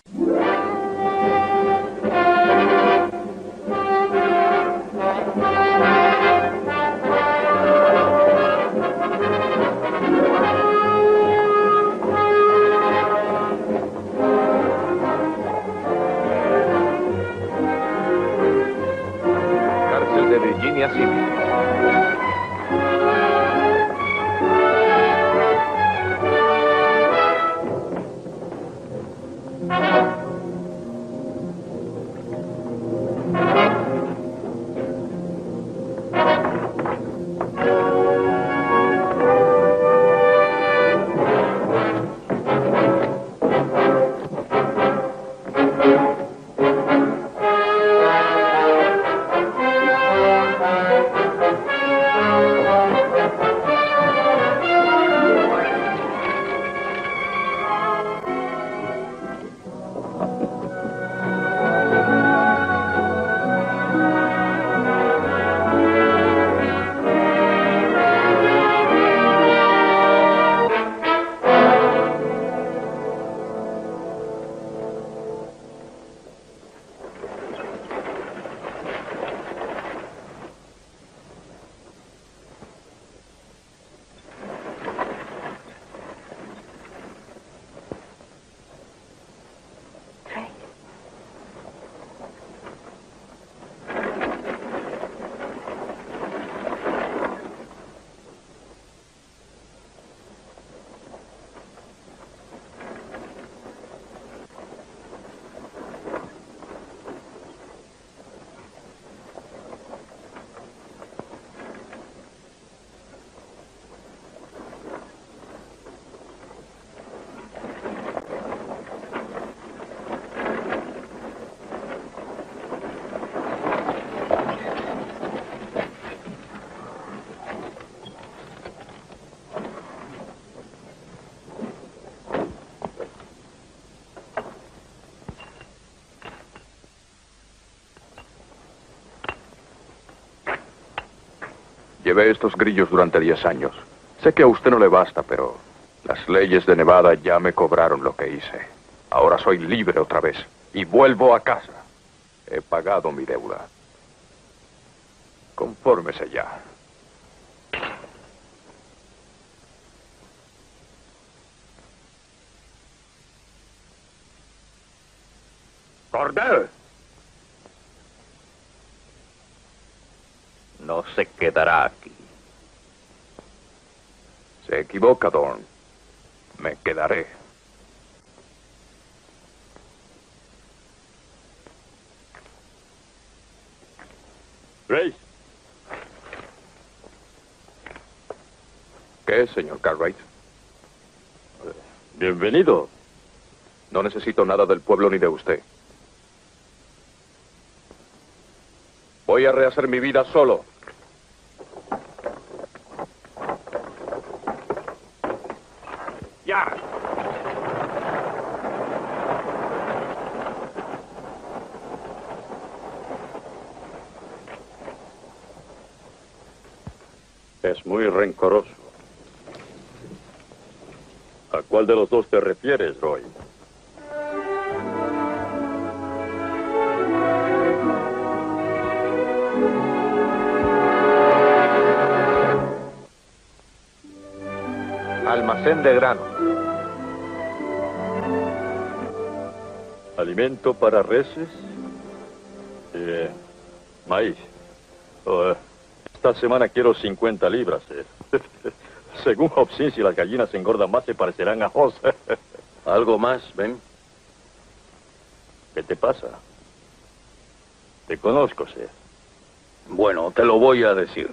Cárcel de Virginia City. Llevé estos grillos durante 10 años. Sé que a usted no le basta, pero las leyes de Nevada ya me cobraron lo que hice. Ahora soy libre otra vez y vuelvo a casa. He pagado mi deuda. Confórmese ya. ¡Cordell! No se quedará aquí. Se equivoca, Dorn. Me quedaré. Grace. ¿Qué, señor Cartwright? Bienvenido. No necesito nada del pueblo ni de usted. Voy a rehacer mi vida solo. ¡Ya! Es muy rencoroso. ¿A cuál de los dos te refieres, Roy? Almacén de granos. Alimento para reses. Maíz. Esta semana quiero 50 libras. Según Hobson, si las gallinas engordan más, se parecerán a Hoss. ¿Algo más, Ben? ¿Qué te pasa? Te conozco, Seth. Bueno, te lo voy a decir.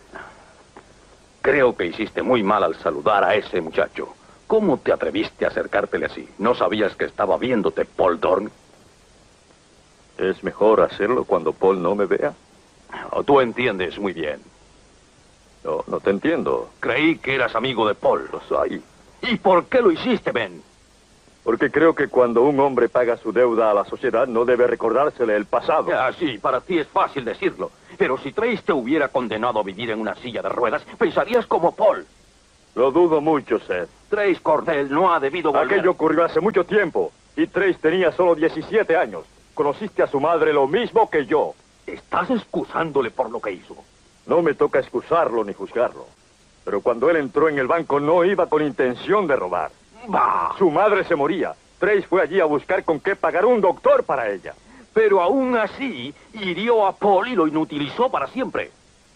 Creo que hiciste muy mal al saludar a ese muchacho. ¿Cómo te atreviste a acercártele así? ¿No sabías que estaba viéndote Paul Dorn? ¿Es mejor hacerlo cuando Paul no me vea? Tú entiendes muy bien. No te entiendo. Creí que eras amigo de Paul. Lo soy. ¿Y por qué lo hiciste, Ben? Porque creo que cuando un hombre paga su deuda a la sociedad, no debe recordársele el pasado. Sí, para ti es fácil decirlo. Pero si Trace te hubiera condenado a vivir en una silla de ruedas, pensarías como Paul. Lo dudo mucho, Seth. Trace Cordell no ha debido volver. Aquello ocurrió hace mucho tiempo. Y Trace tenía solo 17 años. Conociste a su madre lo mismo que yo. Estás excusándole por lo que hizo. No me toca excusarlo ni juzgarlo. Pero cuando él entró en el banco no iba con intención de robar. Bah. Su madre se moría. Trace fue allí a buscar con qué pagar un doctor para ella. Pero aún así, hirió a Paul y lo inutilizó para siempre.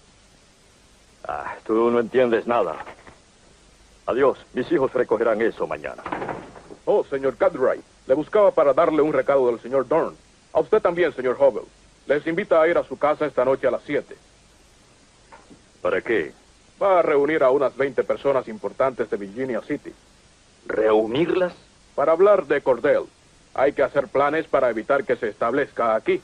Tú no entiendes nada. Adiós. Mis hijos recogerán eso mañana. Oh, señor Cartwright. Le buscaba para darle un recado del señor Dorn. A usted también, señor Hubble. Les invita a ir a su casa esta noche a las 7. ¿Para qué? Va a reunir a unas 20 personas importantes de Virginia City. ¿Reunirlas? Para hablar de Cordell. Hay que hacer planes para evitar que se establezca aquí.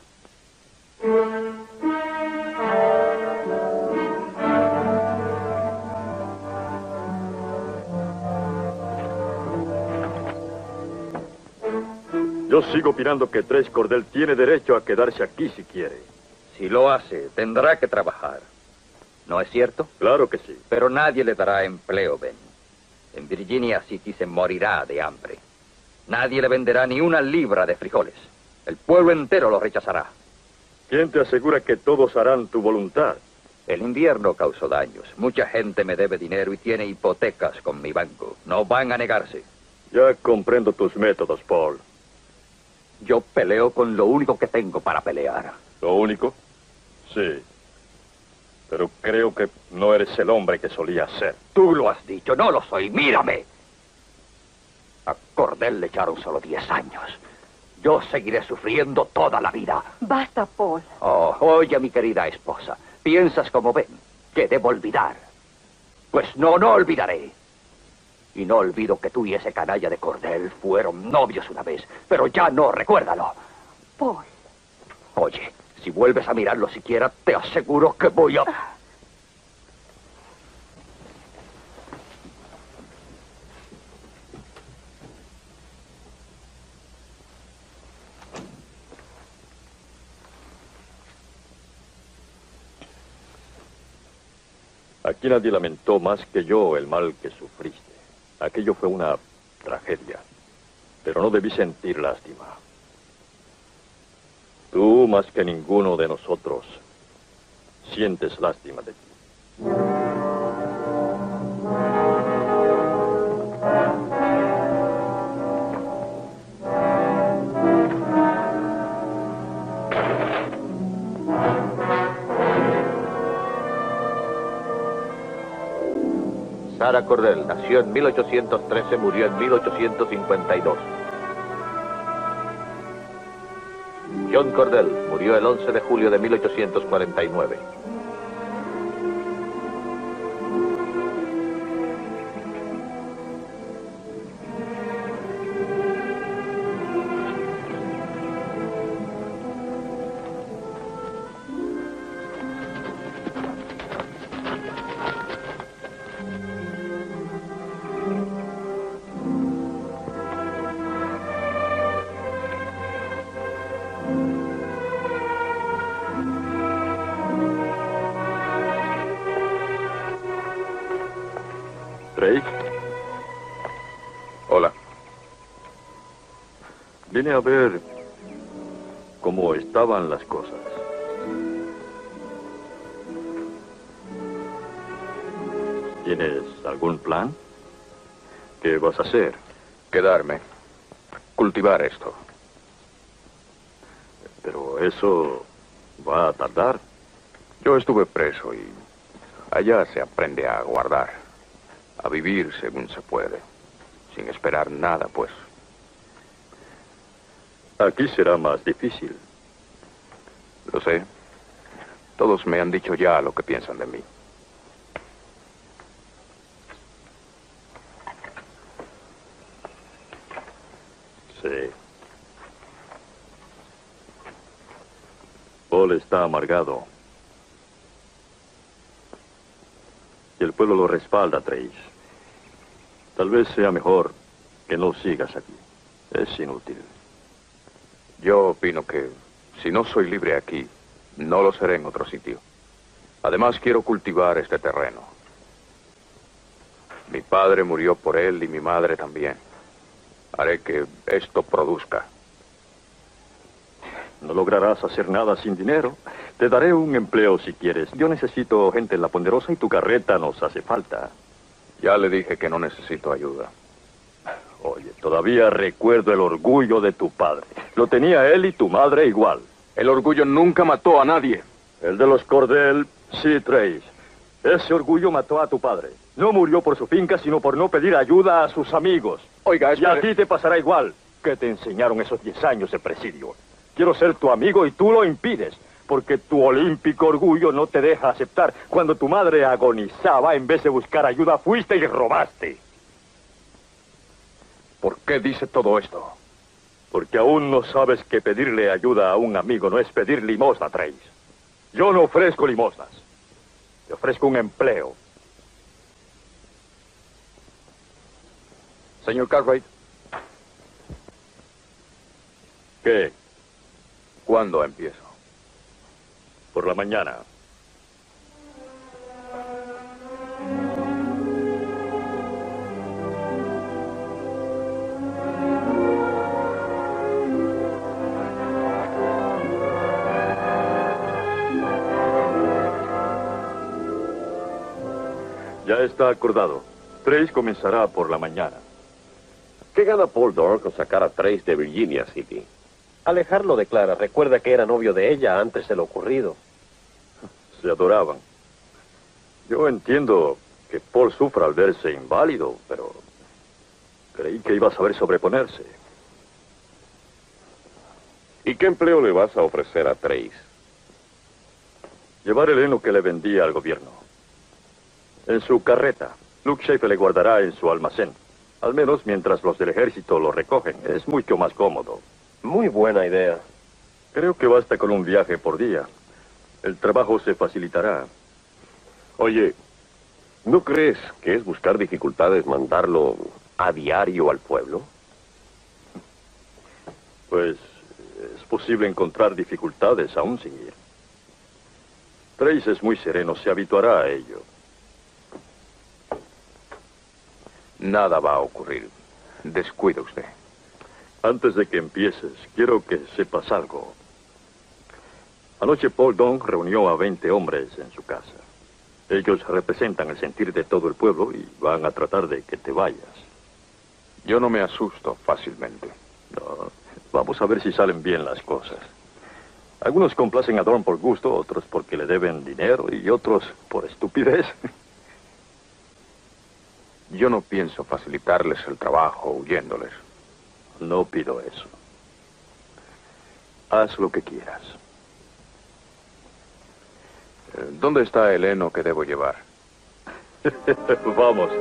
Yo sigo opinando que Trace Cordell tiene derecho a quedarse aquí si quiere. Si lo hace, tendrá que trabajar. ¿No es cierto? Claro que sí. Pero nadie le dará empleo, Ben. En Virginia City se morirá de hambre. Nadie le venderá ni una libra de frijoles. El pueblo entero lo rechazará. ¿Quién te asegura que todos harán tu voluntad? El invierno causó daños. Mucha gente me debe dinero y tiene hipotecas con mi banco. No van a negarse. Ya comprendo tus métodos, Paul. Yo peleo con lo único que tengo para pelear. ¿Lo único? Sí. Pero creo que no eres el hombre que solías ser. Tú lo has dicho, no lo soy. ¡Mírame! A Cordell le echaron solo 10 años. Yo seguiré sufriendo toda la vida. Basta, Paul. Oh, oye, mi querida esposa. ¿Piensas como Ben que debo olvidar? Pues no olvidaré. Y no olvido que tú y ese canalla de Cordell fueron novios una vez. Pero ya no, recuérdalo. Paul. Oye, si vuelves a mirarlo siquiera, te aseguro que voy a... Aquí nadie lamentó más que yo el mal que sufriste. Aquello fue una tragedia. Pero no debí sentir lástima. Tú, más que ninguno de nosotros, sientes lástima de ti. Sarah Cordell nació en 1813, murió en 1852. John Cordell murió el 11 de julio de 1849. Drake, Hola. vine a ver cómo estaban las cosas. ¿Tienes algún plan? ¿Qué vas a hacer? Quedarme. Cultivar esto. Pero eso va a tardar. Yo estuve preso y allá se aprende a guardar. A vivir según se puede. Sin esperar nada, pues. Aquí será más difícil. Lo sé. Todos me han dicho ya lo que piensan de mí. Sí. Paul está amargado. Y el pueblo lo respalda, Trace. Tal vez sea mejor que no sigas aquí. Es inútil. Yo opino que si no soy libre aquí, no lo seré en otro sitio. Además, quiero cultivar este terreno. Mi padre murió por él y mi madre también. Haré que esto produzca. No lograrás hacer nada sin dinero. Te daré un empleo si quieres. Yo necesito gente en la Ponderosa y tu carreta nos hace falta. Ya le dije que no necesito ayuda. Oye, todavía recuerdo el orgullo de tu padre. Lo tenía él y tu madre igual. El orgullo nunca mató a nadie. El de los Cordell, sí, Trace. Ese orgullo mató a tu padre. No murió por su finca, sino por no pedir ayuda a sus amigos. Oiga, y a ti te pasará igual. ¿Qué te enseñaron esos 10 años de presidio? Quiero ser tu amigo y tú lo impides, porque tu olímpico orgullo no te deja aceptar. Cuando tu madre agonizaba, en vez de buscar ayuda, fuiste y robaste. ¿Por qué dice todo esto? Porque aún no sabes que pedirle ayuda a un amigo no es pedir limosna, Trace. Yo no ofrezco limosnas. Te ofrezco un empleo. Señor Cartwright. ¿Qué? ¿Cuándo empiezo? Por la mañana. Ya está acordado. Trace comenzará por la mañana. ¿Qué gana Paul Dorn con sacar a Trace de Virginia City? Alejarlo declara. Recuerda que era novio de ella antes de lo ocurrido. Se adoraban. Yo entiendo que Paul sufra al verse inválido, pero creí que iba a saber sobreponerse. ¿Y qué empleo le vas a ofrecer a Trace? Llevar el heno que le vendía al gobierno. En su carreta. Luke Schaefer le guardará en su almacén. Al menos mientras los del ejército lo recogen. Es mucho más cómodo. Muy buena idea. Creo que basta con un viaje por día. El trabajo se facilitará. Oye, ¿no crees que es buscar dificultades mandarlo a diario al pueblo? Pues es posible encontrar dificultades aún sin ir. Trace es muy sereno, se habituará a ello. Nada va a ocurrir. Descuide usted. Antes de que empieces, quiero que sepas algo. Anoche Paul Dorn reunió a 20 hombres en su casa. Ellos representan el sentir de todo el pueblo y van a tratar de que te vayas. Yo no me asusto fácilmente. No, vamos a ver si salen bien las cosas. Algunos complacen a Dorn por gusto, otros porque le deben dinero y otros por estupidez. Yo no pienso facilitarles el trabajo huyéndoles. No pido eso. Haz lo que quieras. ¿Dónde está el heno que debo llevar? Vamos.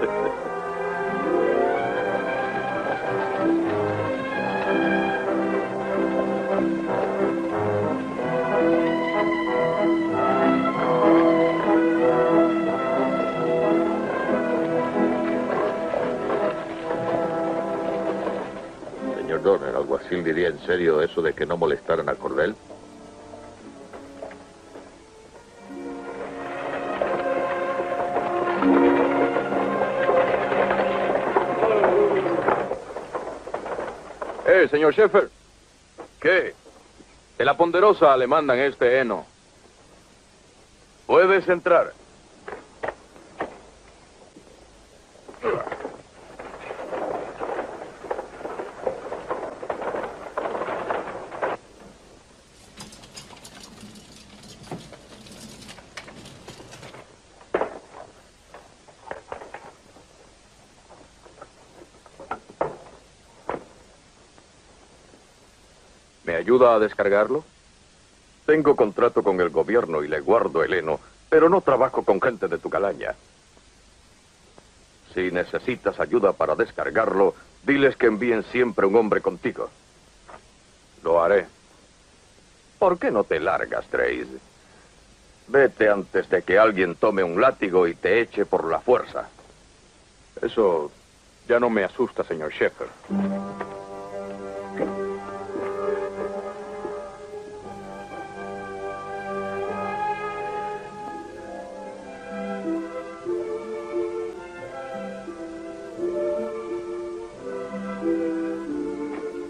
Señor Dorn, ¿el alguacil diría en serio eso de que no molestaran a Cordell? Señor Schaefer. ¿Qué? De la Ponderosa le mandan este heno. Puedes entrar. ¿Me ayuda a descargarlo? Tengo contrato con el gobierno y le guardo el heno, pero no trabajo con gente de tu calaña. Si necesitas ayuda para descargarlo, diles que envíen siempre un hombre contigo. Lo haré. ¿Por qué no te largas, Trace? Vete antes de que alguien tome un látigo y te eche por la fuerza. Eso ya no me asusta, señor Schaefer.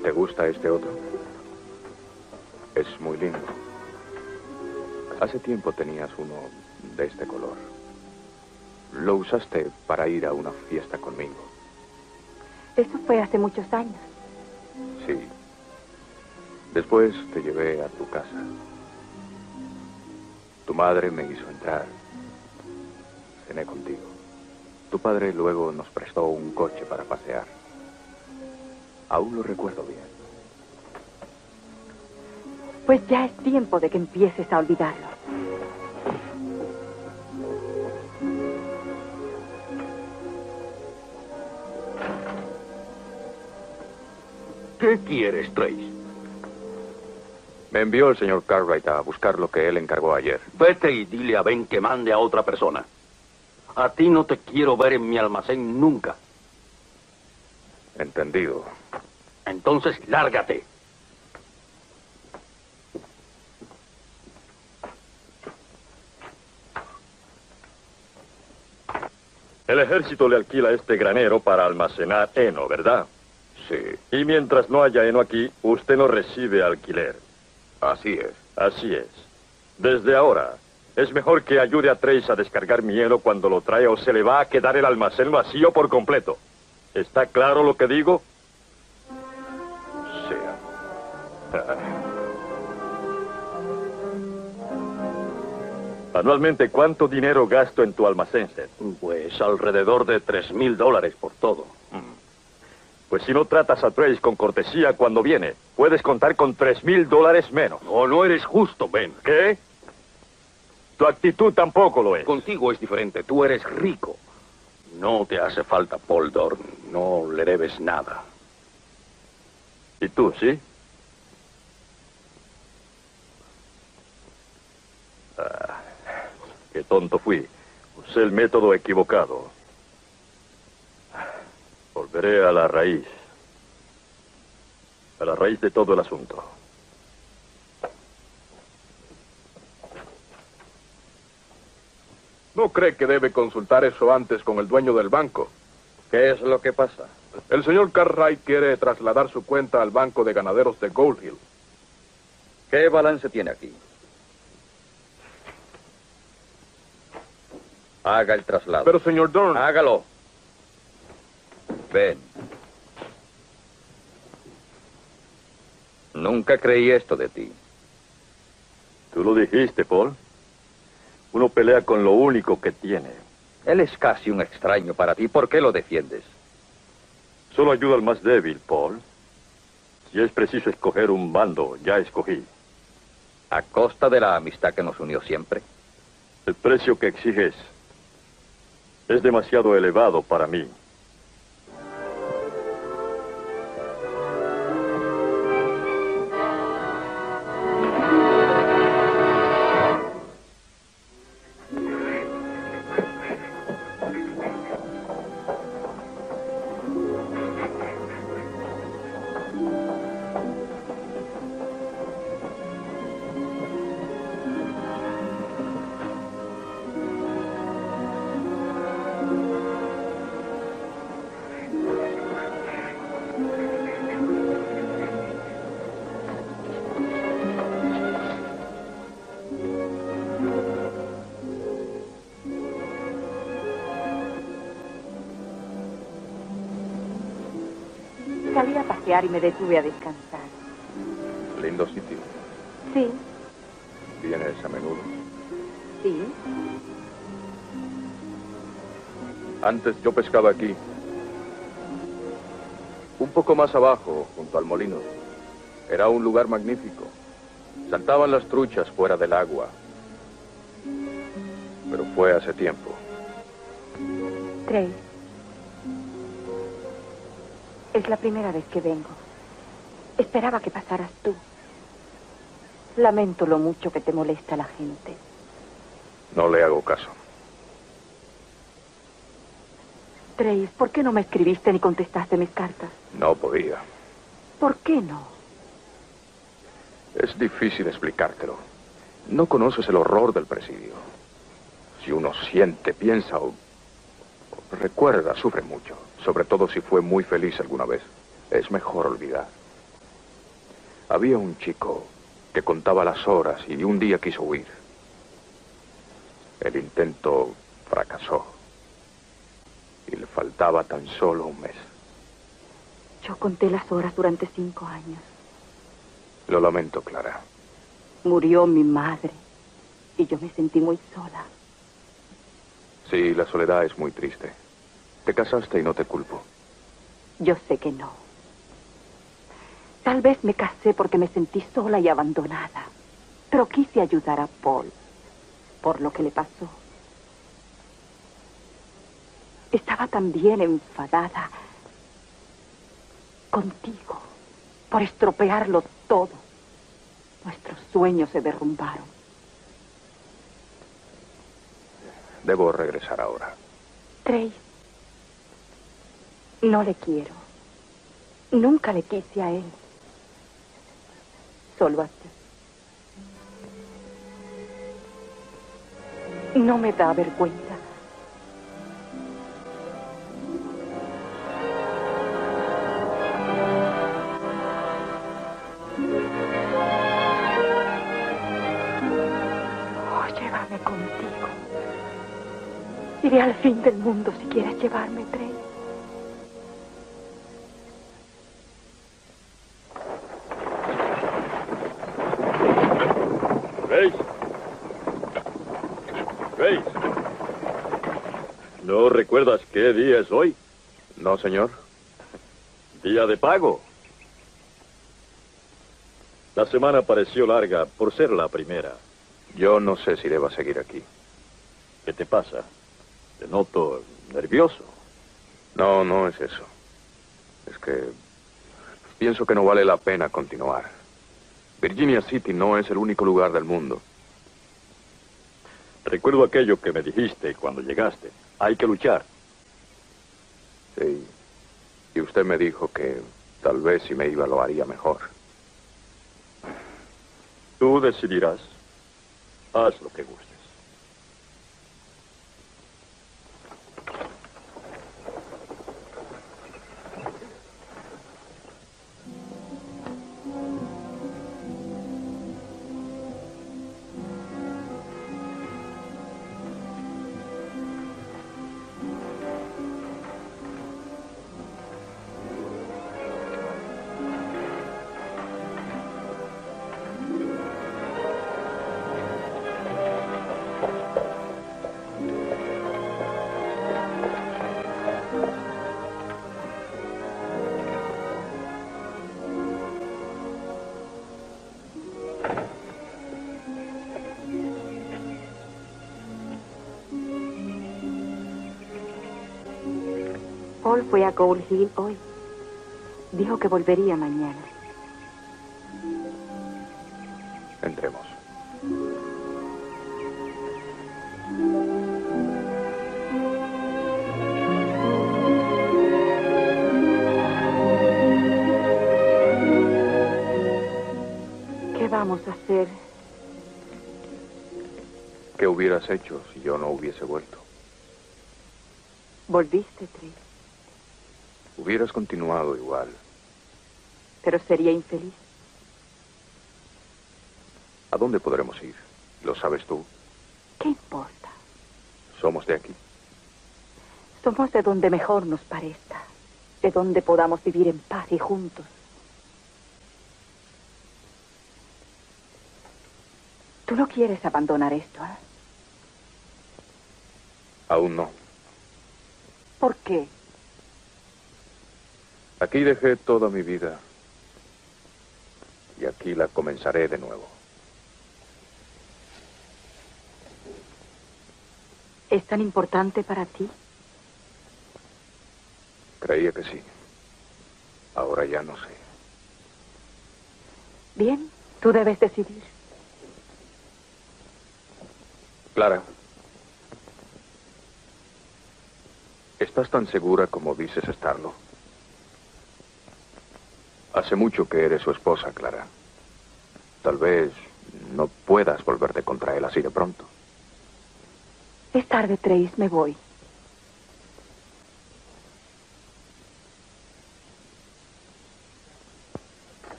¿Te gusta este otro? Es muy lindo. Hace tiempo tenías uno de este color. Lo usaste para ir a una fiesta conmigo. Eso fue hace muchos años. Sí. Después te llevé a tu casa. Tu madre me hizo entrar. Cené contigo. Tu padre luego nos prestó un coche para pasear. Aún lo recuerdo bien. Pues ya es tiempo de que empieces a olvidarlo. ¿Qué quieres, Trace? Me envió el señor Cartwright a buscar lo que él encargó ayer. Vete y dile a Ben que mande a otra persona. A ti no te quiero ver en mi almacén nunca. Entendido. Entonces, lárgate. El ejército le alquila este granero para almacenar heno, ¿verdad? Sí, Y mientras no haya heno aquí, usted no recibe alquiler. así es. Así es. Desde ahora, es mejor que ayude a Trace a descargar mi heno cuando lo trae o se le va a quedar el almacén vacío por completo. ¿Está claro lo que digo? Sea. Anualmente, ¿cuánto dinero gasto en tu almacén, Seth? Pues alrededor de $3,000 por todo. Pues si no tratas a Trace con cortesía cuando viene, puedes contar con $3,000 menos. No eres justo, Ben. ¿Qué? Tu actitud tampoco lo es. Contigo es diferente. Tú eres rico. No te hace falta Paul Dorn. No le debes nada. ¿Y tú, sí? Qué tonto fui. Usé el método equivocado. Volveré a la raíz. A la raíz de todo el asunto. ¿No cree que debe consultar eso antes con el dueño del banco? ¿Qué es lo que pasa? El señor Cartwright quiere trasladar su cuenta al banco de ganaderos de Gold Hill. ¿Qué balance tiene aquí? Haga el traslado. Pero, señor Dorn... Hágalo. Ven. Nunca creí esto de ti. Tú lo dijiste, Paul. Uno pelea con lo único que tiene. Él es casi un extraño para ti. ¿Por qué lo defiendes? Solo ayuda al más débil, Paul. Si es preciso escoger un bando, ya escogí. ¿A costa de la amistad que nos unió siempre? El precio que exiges es demasiado elevado para mí. Salí a pasear y me detuve a descansar. Lindo sitio. Sí, ¿Vienes a menudo? sí. Antes yo pescaba aquí. Un poco más abajo, junto al molino. Era un lugar magnífico. Saltaban las truchas fuera del agua. Pero fue hace tiempo. Trace. Es la primera vez que vengo. Esperaba que pasaras tú. Lamento lo mucho que te molesta la gente. No le hago caso. Trace, ¿por qué no me escribiste ni contestaste mis cartas? No podía. ¿Por qué no? Es difícil explicártelo. No conoces el horror del presidio. Si uno siente, piensa o recuerda, sufre mucho. Sobre todo si fue muy feliz alguna vez. Es mejor olvidar. Había un chico que contaba las horas y un día quiso huir. El intento fracasó. Y le faltaba tan solo un mes. Yo conté las horas durante 5 años. Lo lamento, Clara. Murió mi madre y yo me sentí muy sola. Sí, la soledad es muy triste. Te casaste y no te culpo. Yo sé que no. Tal vez me casé porque me sentí sola y abandonada. Pero quise ayudar a Paul por lo que le pasó. Estaba también enfadada contigo por estropearlo todo. Nuestros sueños se derrumbaron. Debo regresar ahora. Trace, no le quiero. Nunca le quise a él. Solo a ti. No me da vergüenza. Llévame contigo. Iré al fin del mundo si quieres llevarme, Trace. ¿Veis? ¿Veis? ¿No recuerdas qué día es hoy? No, señor. Día de pago. La semana pareció larga por ser la primera. Yo no sé si deba seguir aquí. ¿Qué te pasa? Te noto nervioso. No, no es eso. Es que pienso que no vale la pena continuar. Virginia City no es el único lugar del mundo. Recuerdo aquello que me dijiste cuando llegaste. Hay que luchar. Sí. Y usted me dijo que tal vez si me iba lo haría mejor. Tú decidirás. Haz lo que gustes. Paul fue a Gold Hill hoy. Dijo que volvería mañana. Entremos. ¿Qué vamos a hacer? ¿Qué hubieras hecho si yo no hubiese vuelto? Volviste, Trace. Hubieras continuado igual. Pero sería infeliz. ¿A dónde podremos ir? ¿Lo sabes tú? ¿Qué importa? Somos de aquí. Somos de donde mejor nos parezca. De donde podamos vivir en paz y juntos. Tú no quieres abandonar esto, ¿eh? Aún no. ¿Por qué? Aquí dejé toda mi vida. Y aquí la comenzaré de nuevo. ¿Es tan importante para ti? Creía que sí. Ahora ya no sé. Bien, tú debes decidir. Clara. ¿Estás tan segura como dices estarlo? Hace mucho que eres su esposa, Clara. Tal vez no puedas volverte contra él así de pronto. Es tarde, Trace, me voy.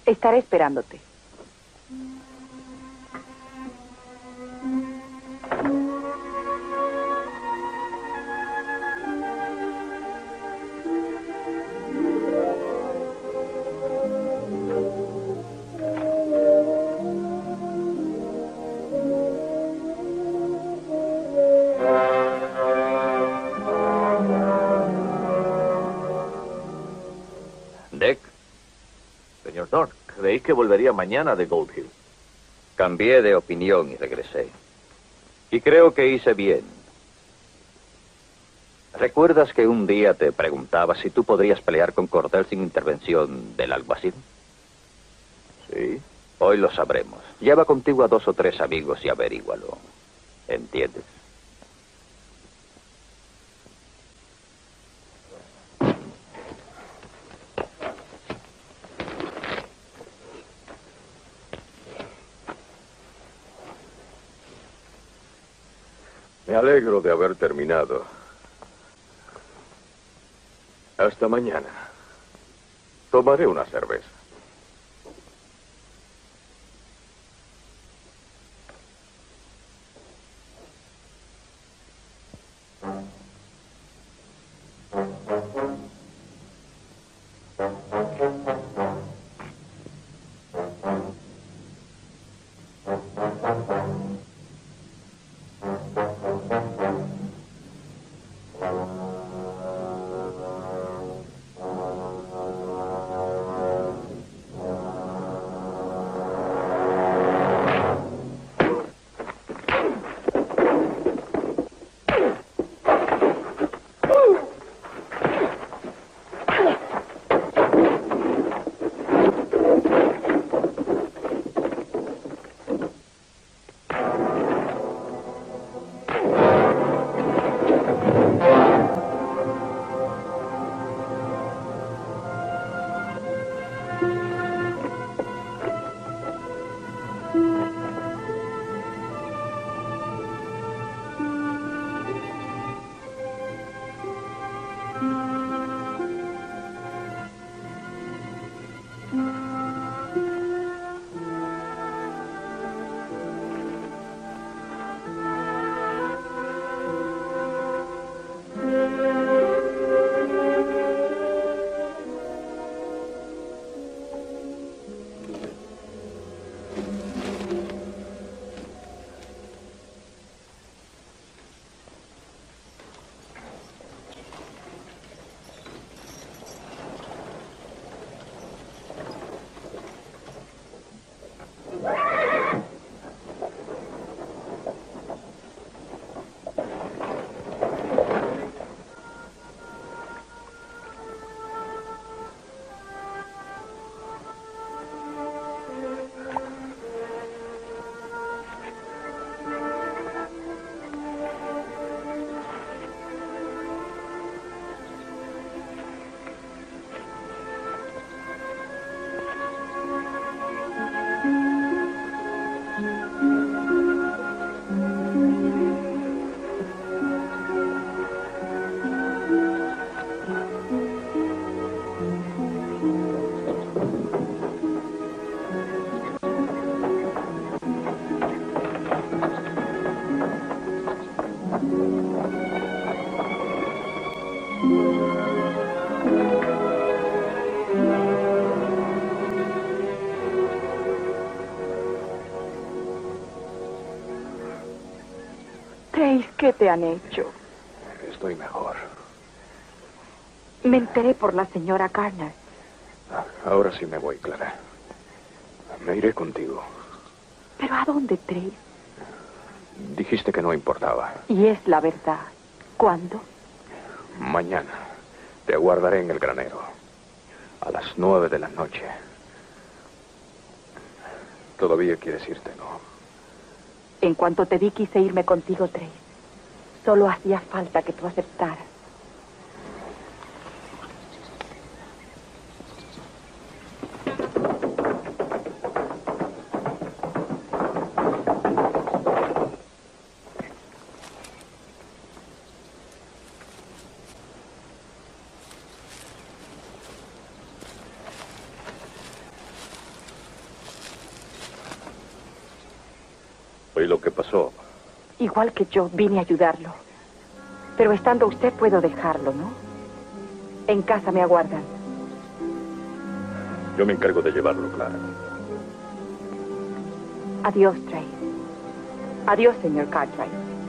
Estaré esperándote. Deck, Señor Dorn, creí que volvería mañana de Gold Hill. cambié de opinión y regresé. Y creo que hice bien. ¿Recuerdas que un día te preguntaba si tú podrías pelear con Cordell sin intervención del alguacil? Sí. Hoy lo sabremos. Lleva contigo a 2 o 3 amigos y averígualo. ¿Entiendes? Me alegro de haber terminado. Hasta mañana. Tomaré una cerveza. Trace, ¿qué te han hecho? Estoy mejor. Me enteré por la señora Garner. Ahora sí me voy, Clara. Me iré contigo. ¿Pero a dónde, Trace? Dijiste que no importaba. Y es la verdad. ¿Cuándo? Mañana te aguardaré en el granero. A las 9 de la noche. Todavía quieres irte, ¿no? En cuanto te vi, quise irme contigo, Trace. Solo hacía falta que tú aceptaras. ¿Y lo que pasó? Igual que yo, vine a ayudarlo. Pero estando usted, puedo dejarlo, ¿no? En casa me aguardan. Yo me encargo de llevarlo, Clara. Adiós, Trace. Adiós, señor Cartwright.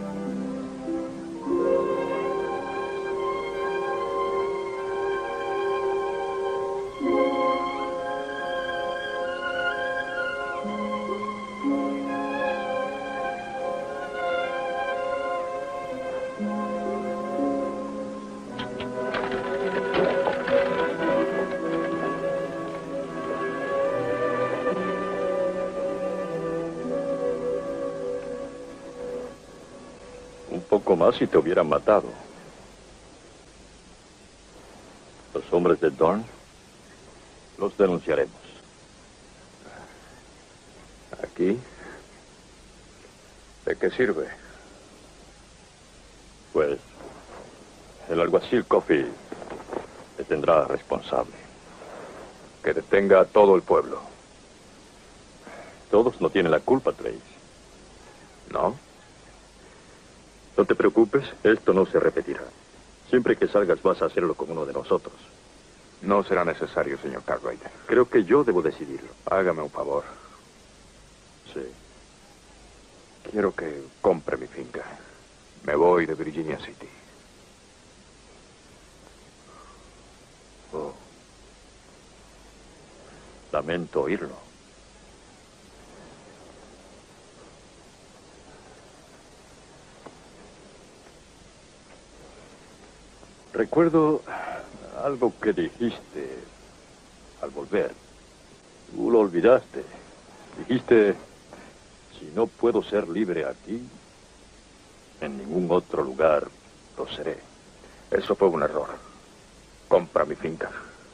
Un poco más y te hubieran matado. Los hombres de Dorn los denunciaremos. ¿Aquí? ¿De qué sirve? Pues el alguacil Coffey te tendrá responsable. Que detenga a todo el pueblo. Todos no tienen la culpa, Trace. ¿No? No te preocupes, esto no se repetirá. Siempre que salgas vas a hacerlo con uno de nosotros. No será necesario, señor Cartwright. Creo que yo debo decidirlo. Hágame un favor. Sí. Quiero que compre mi finca. Me voy de Virginia City. Oh. Lamento oírlo. Recuerdo algo que dijiste al volver. Tú lo olvidaste. Dijiste, si no puedo ser libre aquí, en ningún otro lugar lo seré. Eso fue un error. Compra mi finca.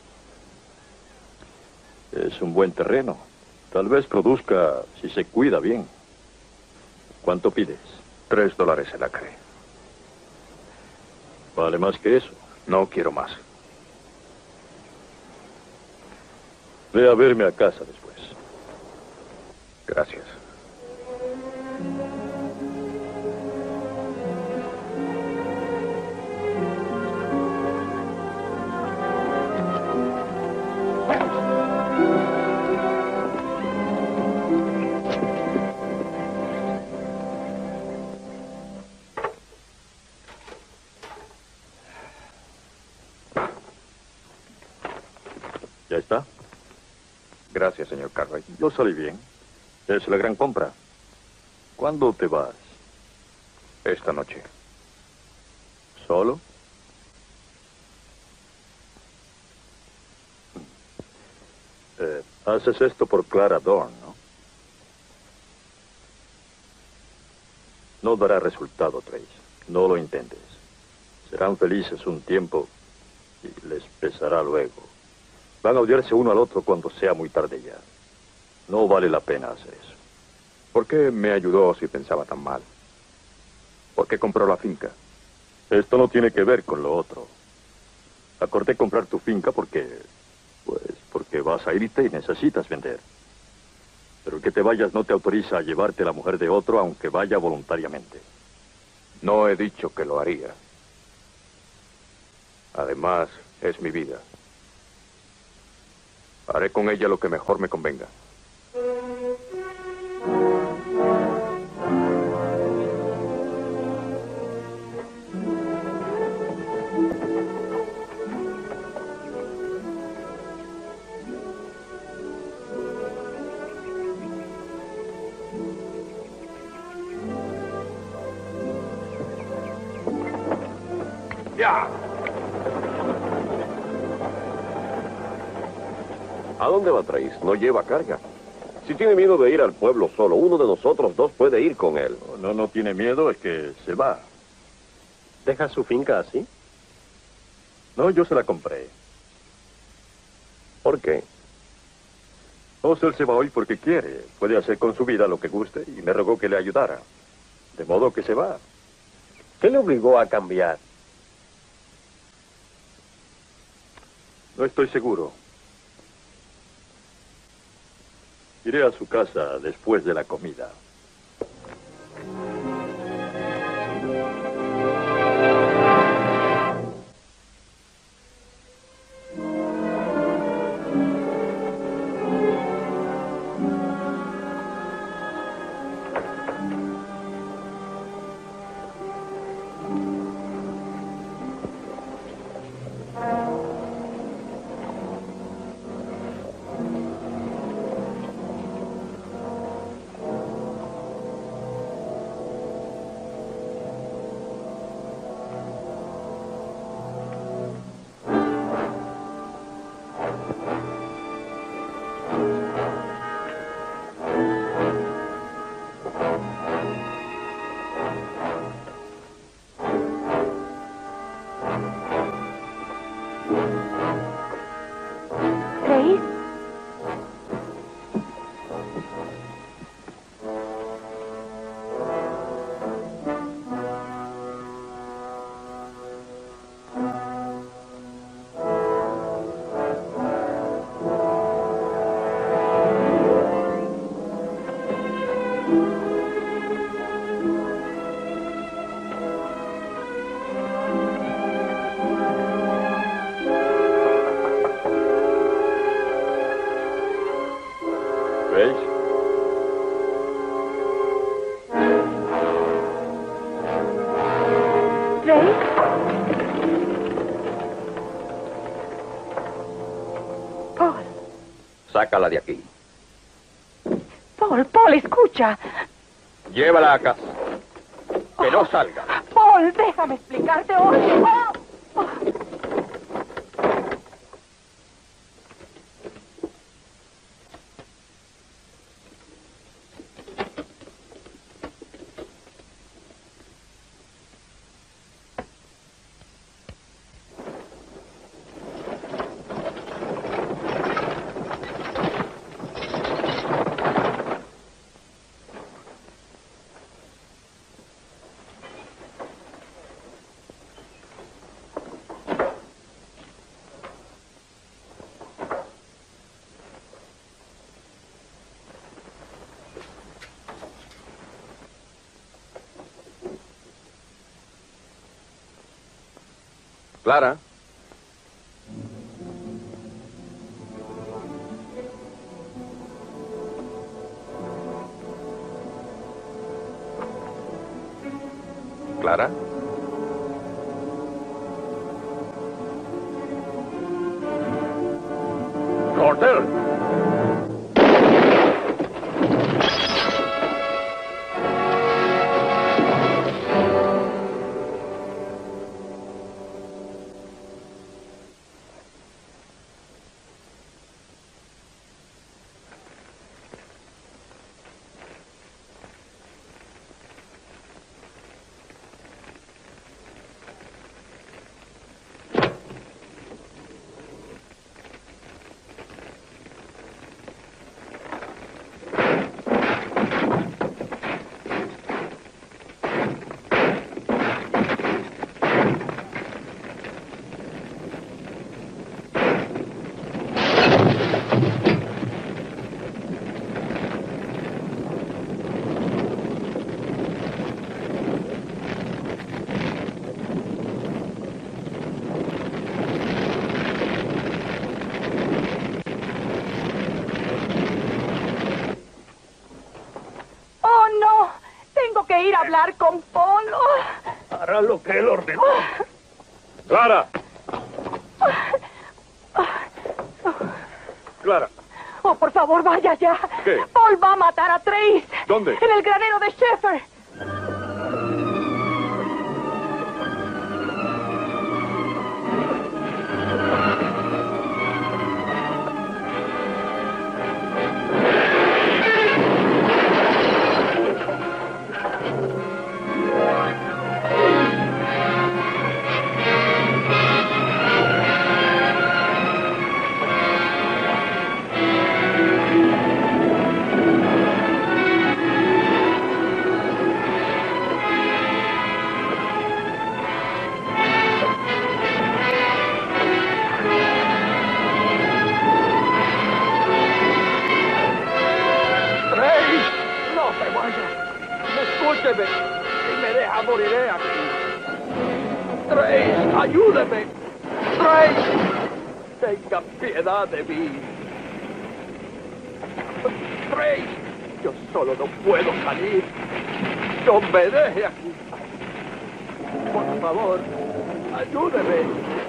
Es un buen terreno. Tal vez produzca si se cuida bien. ¿Cuánto pides? $3 el acre. Vale más que eso. No quiero más. Ve a verme a casa después. Gracias. ¿Ya está? Gracias, señor Cartwright. Yo salí bien. Es la gran compra. ¿Cuándo te vas? Esta noche. ¿Solo? Haces esto por Clara Dorn, ¿no? No dará resultado, Trace. No lo intentes. Serán felices un tiempo y les pesará luego. Van a odiarse uno al otro cuando sea muy tarde ya. No vale la pena hacer eso. ¿Por qué me ayudó si pensaba tan mal? ¿Por qué compró la finca? Esto no tiene que ver con lo otro. Acordé comprar tu finca porque vas a irte y necesitas vender. Pero que te vayas no te autoriza a llevarte la mujer de otro, aunque vaya voluntariamente. No he dicho que lo haría. Además, es mi vida. Haré con ella lo que mejor me convenga. ¿A dónde va Trace? No lleva carga. Si tiene miedo de ir al pueblo solo, uno de nosotros dos puede ir con él. No tiene miedo, es que se va. ¿Deja su finca así? No, yo se la compré. ¿Por qué? Él se va hoy porque quiere. Puede hacer con su vida lo que guste y me rogó que le ayudara. De modo que se va. ¿Qué le obligó a cambiar? No estoy seguro. Iré a su casa después de la comida. Trace. ¿Trace? Paul. Sácala de aquí. Paul, escucha. Llévala a casa. Que no salga. Paul, déjame explicarte. Clara. Clara. ¡Cordell! Ir a hablar con Paul. Hará lo que él ordenó. ¡Clara! ¡Clara! Oh, por favor, vaya ya. ¿Qué? Paul va a matar a Trace. ¿Dónde? En el granero de Sheffer. Escúcheme. Si me deja, moriré aquí. Trace, ayúdeme. Trace, tenga piedad de mí. Trace, yo solo no puedo salir. No me deje aquí. Por favor, ayúdeme.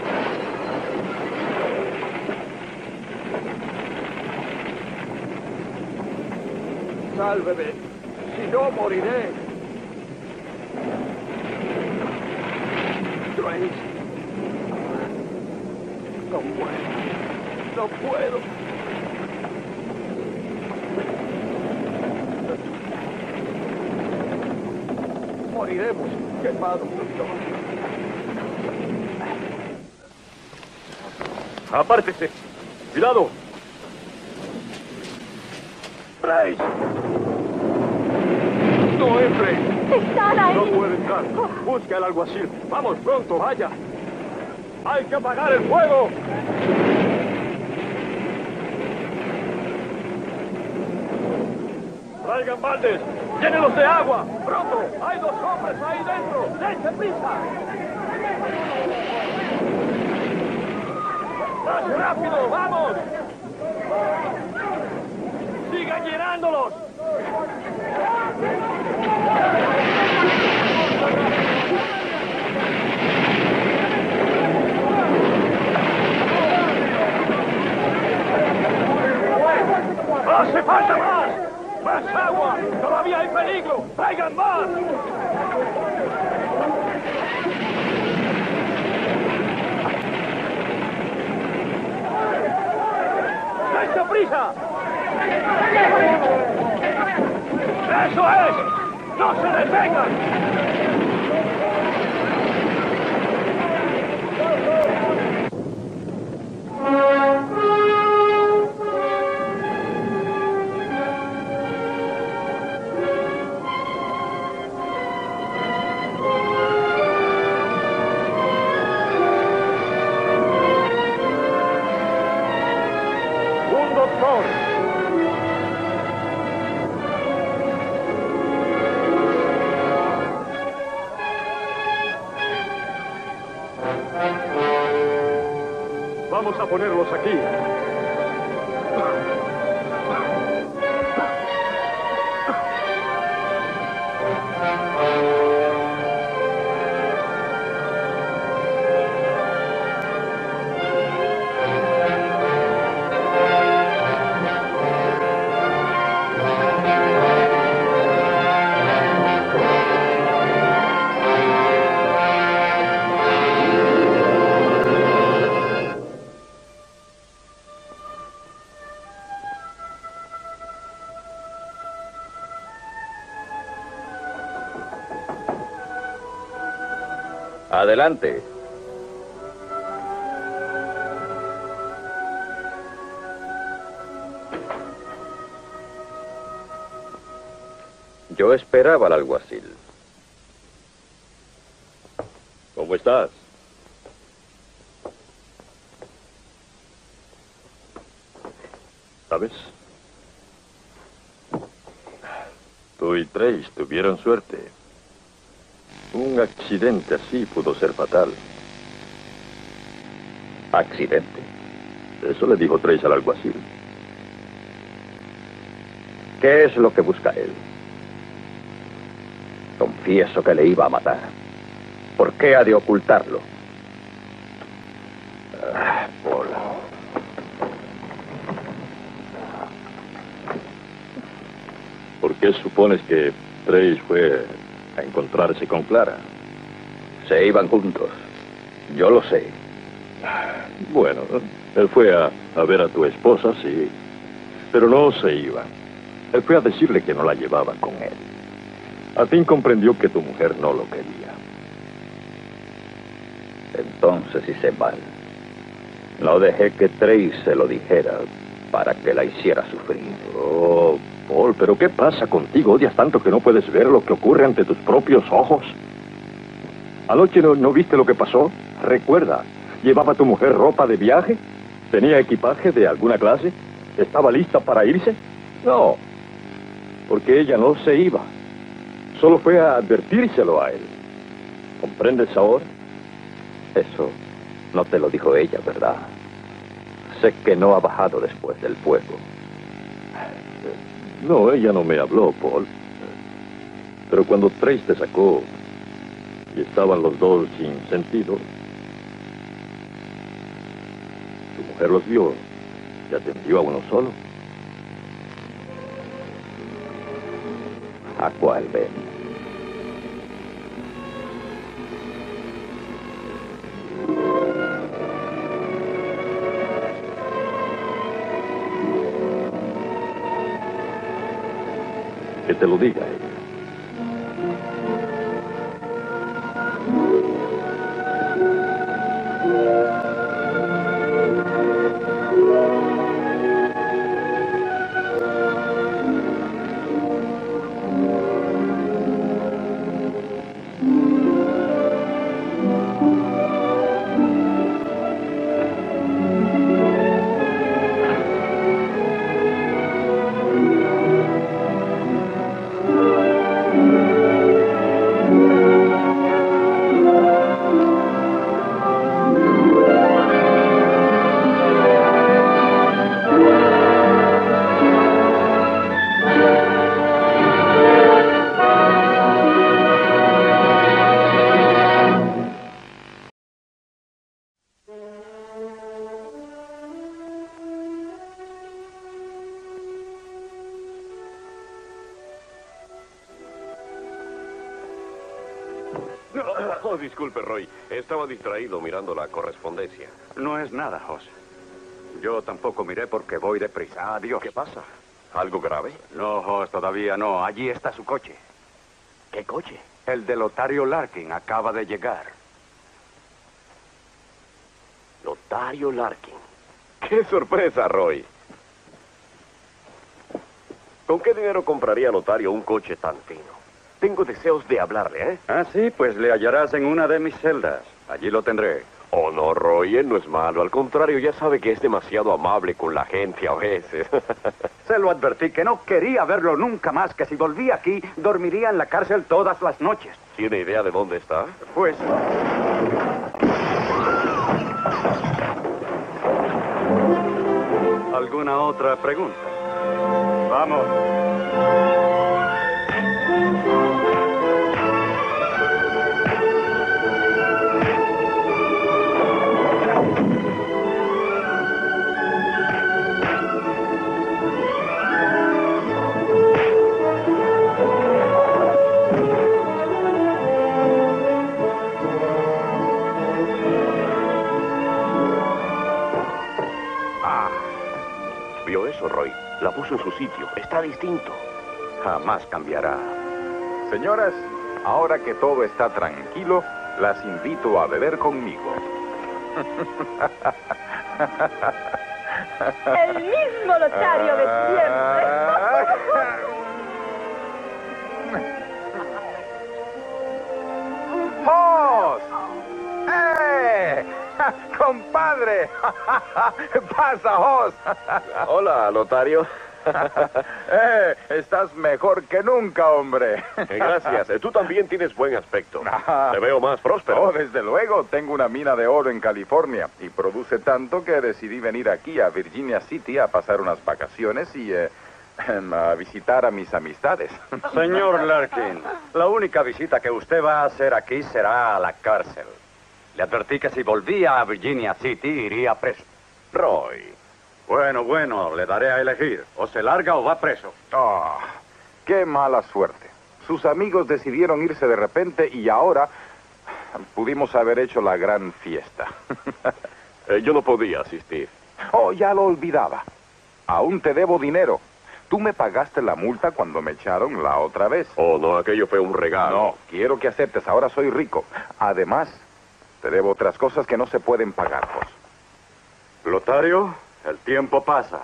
Sálveme. Si no, moriré. Trace. No puedo. No puedo. Moriremos quemados los dos. Apártese. Cuidado. Trace. ¡No entre! ¡Están ahí! No puede entrar. Busque al alguacil. Vamos, pronto, vaya. ¡Hay que apagar el fuego! Traigan baldes. Llénelos de agua. Pronto. Hay 2 hombres ahí dentro. ¡Dense prisa! ¡Más rápido! ¡Vamos! ¡Sigan llenando! ¡Hace falta más! ¡Más agua! ¡Todavía hay peligro! ¡Traigan más! ¡Dense prisa! ¡Eso es! ¡No se detengan! Vamos a ponerlos aquí. Adelante. Yo esperaba al alguacil. ¿Cómo estás? ¿Sabes? Tú y Trace tuvieron suerte. Un accidente así pudo ser fatal. ¿Accidente? Eso le dijo Trace al alguacil. ¿Qué es lo que busca él? Confieso que le iba a matar. ¿Por qué ha de ocultarlo? Paul. ¿Por qué supones que Trace fue a encontrarse con Clara? Se iban juntos. Yo lo sé. Bueno, él fue a ver a tu esposa, sí. Pero no se iban. Él fue a decirle que no la llevaba con él. Al fin comprendió que tu mujer no lo quería. Entonces hice mal. No dejé que Trace se lo dijera para que la hiciera sufrir. Oh, Paul, ¿pero qué pasa contigo? ¿Odias tanto que no puedes ver lo que ocurre ante tus propios ojos? ¿Anoche no viste lo que pasó? Recuerda, ¿llevaba tu mujer ropa de viaje? ¿Tenía equipaje de alguna clase? ¿Estaba lista para irse? No, porque ella no se iba. Solo fue a advertírselo a él. ¿Comprendes ahora? Eso no te lo dijo ella, ¿verdad? Sé que no ha bajado después del fuego. No, ella no me habló, Paul. Pero cuando Trace te sacó y estaban los dos sin sentido, tu mujer los vio y atendió a uno solo. ¿A cuál, Ben? Que te lo diga ella. Oh, disculpe, Roy. Estaba distraído mirando la correspondencia. No es nada, Hoss. Yo tampoco miré porque voy deprisa. Adiós. ¿Qué pasa? ¿Algo grave? No, Hoss, todavía no. Allí está su coche. ¿Qué coche? El de Lotario Larkin acaba de llegar. Lotario Larkin. ¡Qué sorpresa, Roy! ¿Con qué dinero compraría Lotario un coche tan fino? Tengo deseos de hablarle, ¿eh? Ah, sí, pues le hallarás en una de mis celdas. Allí lo tendré. Oh, no, Roy, él no es malo. Al contrario, ya sabe que es demasiado amable con la gente a veces. Se lo advertí que no quería verlo nunca más, que si volvía aquí, dormiría en la cárcel todas las noches. ¿Tiene idea de dónde está? Pues... ¿Alguna otra pregunta? Vamos. ¿Vio eso, Roy? La puso en su sitio. Está distinto. Jamás cambiará. Señoras, ahora que todo está tranquilo, las invito a beber conmigo. El mismo Lotario de siempre. ¡Hoss! ¡Compadre! ¡Pasa, Hoss! Hola, Lotario. Estás mejor que nunca, hombre. Gracias. Tú también tienes buen aspecto. Te veo más próspero. Oh, desde luego. Tengo una mina de oro en California y produce tanto que decidí venir aquí a Virginia City a pasar unas vacaciones y a visitar a mis amistades. Señor Larkin, la única visita que usted va a hacer aquí será a la cárcel. Le advertí que si volvía a Virginia City iría preso. Roy. Bueno, le daré a elegir. O se larga o va preso. Oh, qué mala suerte. Sus amigos decidieron irse de repente y ahora pudimos haber hecho la gran fiesta. Yo no podía asistir. Oh, ya lo olvidaba. Aún te debo dinero. Tú me pagaste la multa cuando me echaron la otra vez. Oh, no, aquello fue un regalo. No, quiero que aceptes. Ahora soy rico. Además, te debo otras cosas que no se pueden pagar, Hoss. Lotario, el tiempo pasa.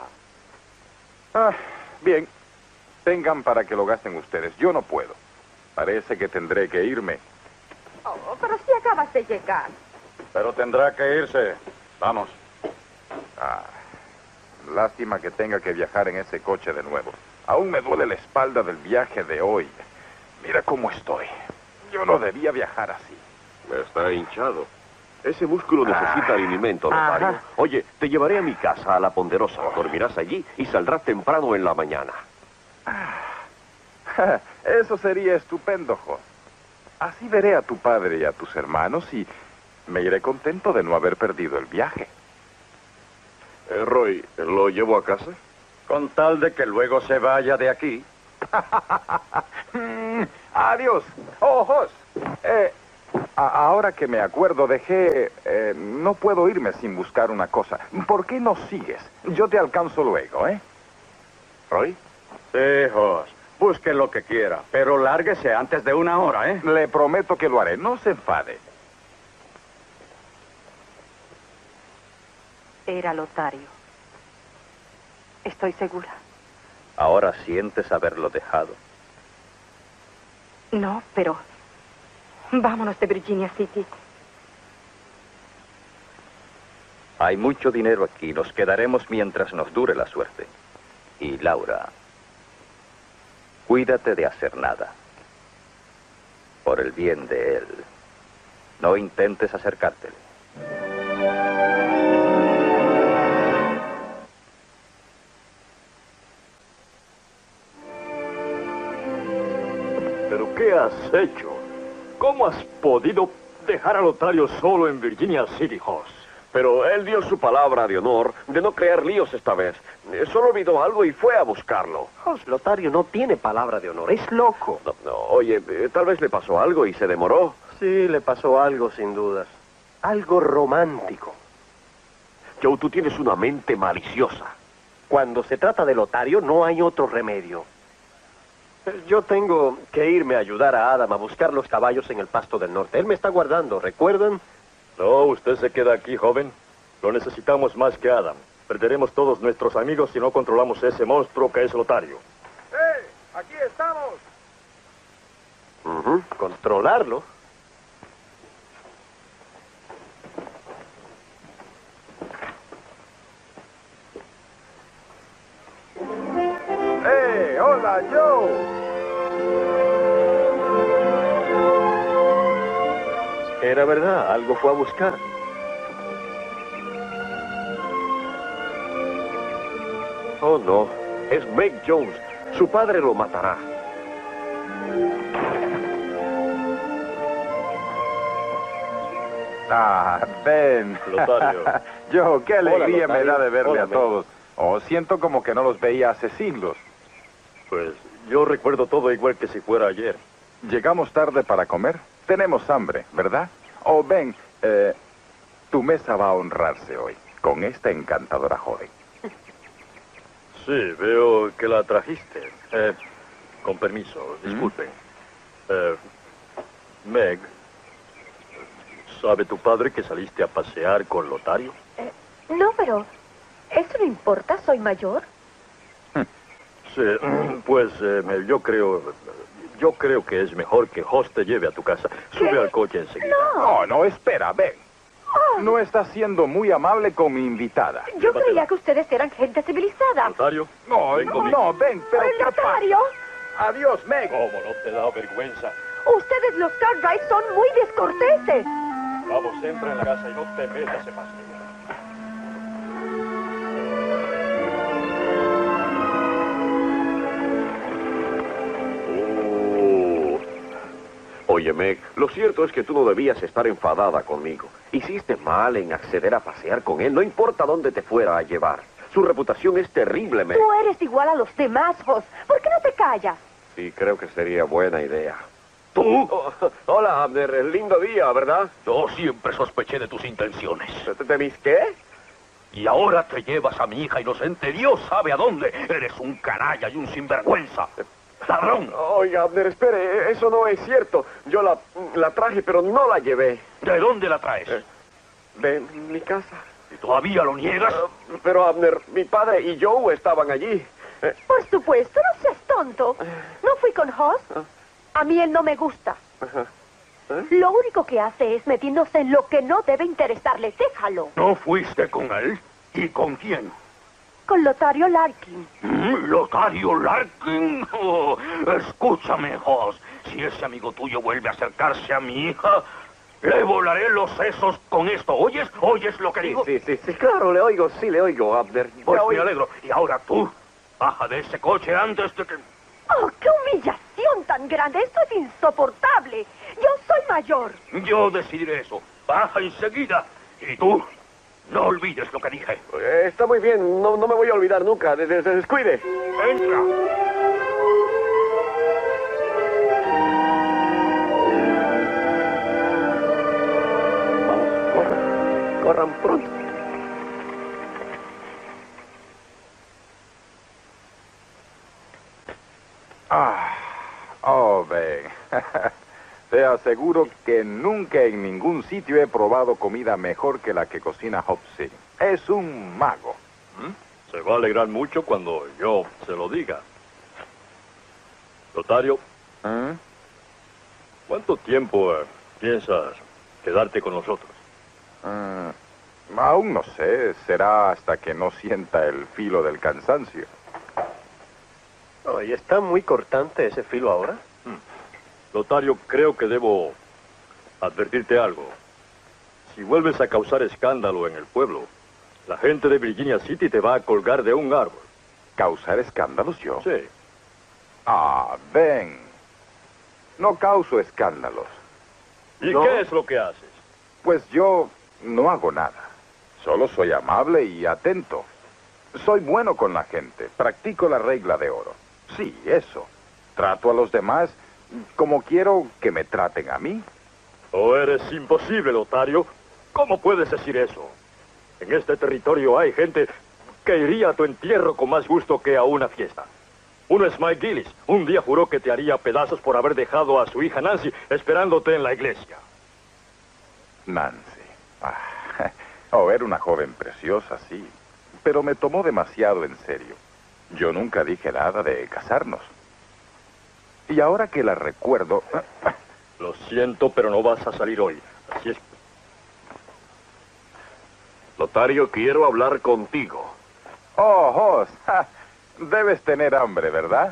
Bien. Tengan para que lo gasten ustedes. Yo no puedo. Parece que tendré que irme. Oh, pero si acabas de llegar. Pero tendrá que irse. Vamos. Lástima que tenga que viajar en ese coche de nuevo. Aún me duele la espalda del viaje de hoy. Mira cómo estoy. Yo no debía viajar así. Está hinchado. Ese músculo necesita alimento, Lotario. Oye, te llevaré a mi casa, a La Ponderosa. Dormirás allí y saldrás temprano en la mañana. Eso sería estupendo, Hoss. Así veré a tu padre y a tus hermanos y me iré contento de no haber perdido el viaje. Roy, ¿lo llevo a casa? Con tal de que luego se vaya de aquí. Adiós. Oh, Hoss. Ahora que me acuerdo, no puedo irme sin buscar una cosa. ¿Por qué no sigues? Yo te alcanzo luego, ¿eh? ¿Roy? Sí, Hoss. Busque lo que quiera, pero lárguese antes de 1 hora, ¿eh? Le prometo que lo haré. No se enfade. Era Lotario. Estoy segura. Ahora sientes haberlo dejado. No, pero... vámonos de Virginia City. Hay mucho dinero aquí. Nos quedaremos mientras nos dure la suerte. Y Laura, cuídate de hacer nada. Por el bien de él. No intentes acercártele. ¿Pero qué has hecho? ¿Cómo has podido dejar a Lotario solo en Virginia City, Hoss? Pero él dio su palabra de honor de no crear líos esta vez. Solo olvidó algo y fue a buscarlo. Lotario no tiene palabra de honor, es loco. No, oye, tal vez le pasó algo y se demoró. Sí, le pasó algo, sin dudas. Algo romántico. Joe, tú tienes una mente maliciosa. Cuando se trata de Lotario, no hay otro remedio. Yo tengo que irme a ayudar a Adam a buscar los caballos en el pasto del norte. Él me está guardando, ¿recuerdan? No, usted se queda aquí, joven. Lo necesitamos más que Adam. Perderemos todos nuestros amigos si no controlamos ese monstruo que es Lotario. ¡Eh! ¡Aquí estamos! ¿Controlarlo? ¡Eh! ¡Hola, Joe! Era verdad, algo fue a buscar. Oh, no. Es Meg Jones. Su padre lo matará. Ah, Ben. Lotario. Yo, qué alegría Hola, me da Lotario. de verle Hola, a Ben. todos. Oh, siento como que no los veía hace siglos. Pues yo recuerdo todo igual que si fuera ayer. Llegamos tarde para comer. Tenemos hambre, ¿verdad? Oh, Ben, tu mesa va a honrarse hoy con esta encantadora joven. Sí, veo que la trajiste. Con permiso, disculpen. Meg, ¿sabe tu padre que saliste a pasear con Lotario? No, pero eso no importa, soy mayor. Sí, pues yo creo que es mejor que Hoss te lleve a tu casa. Sube al coche enseguida. No, no, espera, Ben. No estás siendo muy amable con mi invitada. Yo creía que ustedes eran gente civilizada. ¿Lotario? No, no, Ben, pero... ¡Lotario! Adiós, Meg. ¿Cómo no te da vergüenza? Ustedes los Cartwright son muy descorteses. Vamos, entra en la casa y no te metas en más. Oye, Meg, lo cierto es que tú no debías estar enfadada conmigo. Hiciste mal en acceder a pasear con él, no importa dónde te fuera a llevar. Su reputación es terrible, Meg. Tú eres igual a los demás, Hoss. ¿Por qué no te callas? Sí, creo que sería buena idea. ¿Tú? Hola, Abner. Lindo día, ¿verdad? Yo siempre sospeché de tus intenciones. ¿De mis qué? Y ahora te llevas a mi hija inocente, Dios sabe a dónde. Eres un canalla y un sinvergüenza. ¡Ladrón! Oiga, Abner, espere, eso no es cierto. Yo la traje, pero no la llevé. ¿De dónde la traes? De mi casa. ¿Y todavía lo niegas? Pero, Abner, mi padre y Joe estaban allí. Por supuesto, no seas tonto. No fui con Hoss. A mí él no me gusta. Lo único que hace es metiéndose en lo que no debe interesarle. Déjalo. ¿No fuiste con él? ¿Y con quién? Con Lotario Larkin. ¿Lotario Larkin? Oh, escúchame, Hoss. Si ese amigo tuyo vuelve a acercarse a mi hija, le volaré los sesos con esto. ¿Oyes? ¿Oyes lo que digo? Sí, claro, le oigo, Abner. Pues me alegro. Y ahora tú, baja de ese coche antes de que... ¡Oh, qué humillación tan grande! ¡Esto es insoportable! Yo soy mayor. Yo decidiré eso. Baja enseguida. Y tú, no olvides lo que dije. Está muy bien, no me voy a olvidar nunca. Descuide. Entra. Vamos, corran pronto. Ben. Te aseguro que nunca en ningún sitio he probado comida mejor que la que cocina Hopsy. Es un mago. Se va a alegrar mucho cuando yo se lo diga. Lotario, ¿cuánto tiempo piensas quedarte con nosotros? Aún no sé. Será hasta que no sienta el filo del cansancio. ¿Y está muy cortante ese filo ahora? Lotario, creo que debo advertirte algo. Si vuelves a causar escándalo en el pueblo, la gente de Virginia City te va a colgar de un árbol. ¿Causar escándalos yo? Sí. Ben. No causo escándalos. ¿Y ¿No? qué es lo que haces? Pues yo no hago nada. Solo soy amable y atento. Soy bueno con la gente. Practico la regla de oro. Sí, eso. Trato a los demás como quiero que me traten a mí. Oh, eres imposible, Lotario. ¿Cómo puedes decir eso? En este territorio hay gente que iría a tu entierro con más gusto que a una fiesta. Uno es Mike Gillis. Un día juró que te haría pedazos por haber dejado a su hija Nancy esperándote en la iglesia. Nancy. Era una joven preciosa, sí. Pero me tomó demasiado en serio. Yo nunca dije nada de casarnos. Y ahora que la recuerdo... Lo siento, pero no vas a salir hoy. Así es. Lotario, quiero hablar contigo. Oh, Hoss. Debes tener hambre, ¿verdad?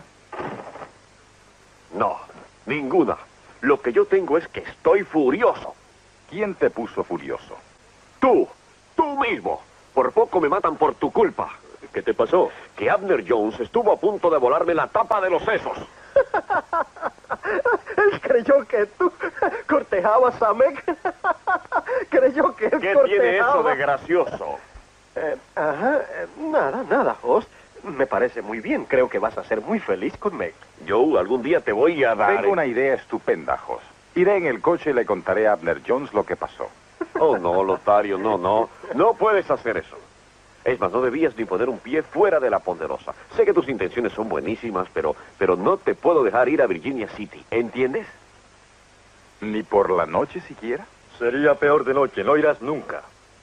No, ninguna. Lo que yo tengo es que estoy furioso. ¿Quién te puso furioso? Tú mismo. Por poco me matan por tu culpa. ¿Qué te pasó? Que Abner Jones estuvo a punto de volarme la tapa de los sesos. Él creyó que tú cortejabas a Meg. Creyó que él ¿Qué cortejaba. tiene eso de gracioso? Nada, Hoss. Me parece muy bien. Creo que vas a ser muy feliz con Meg. Joe, algún día te voy a dar... Tengo una idea estupenda, Hoss. Iré en el coche y le contaré a Abner Jones lo que pasó. Oh, no, Lotario, no. No puedes hacer eso. Es más, no debías ni poner un pie fuera de la Ponderosa. Sé que tus intenciones son buenísimas, pero no te puedo dejar ir a Virginia City. ¿Entiendes? ¿Ni por la noche siquiera? Sería peor de noche. No irás nunca.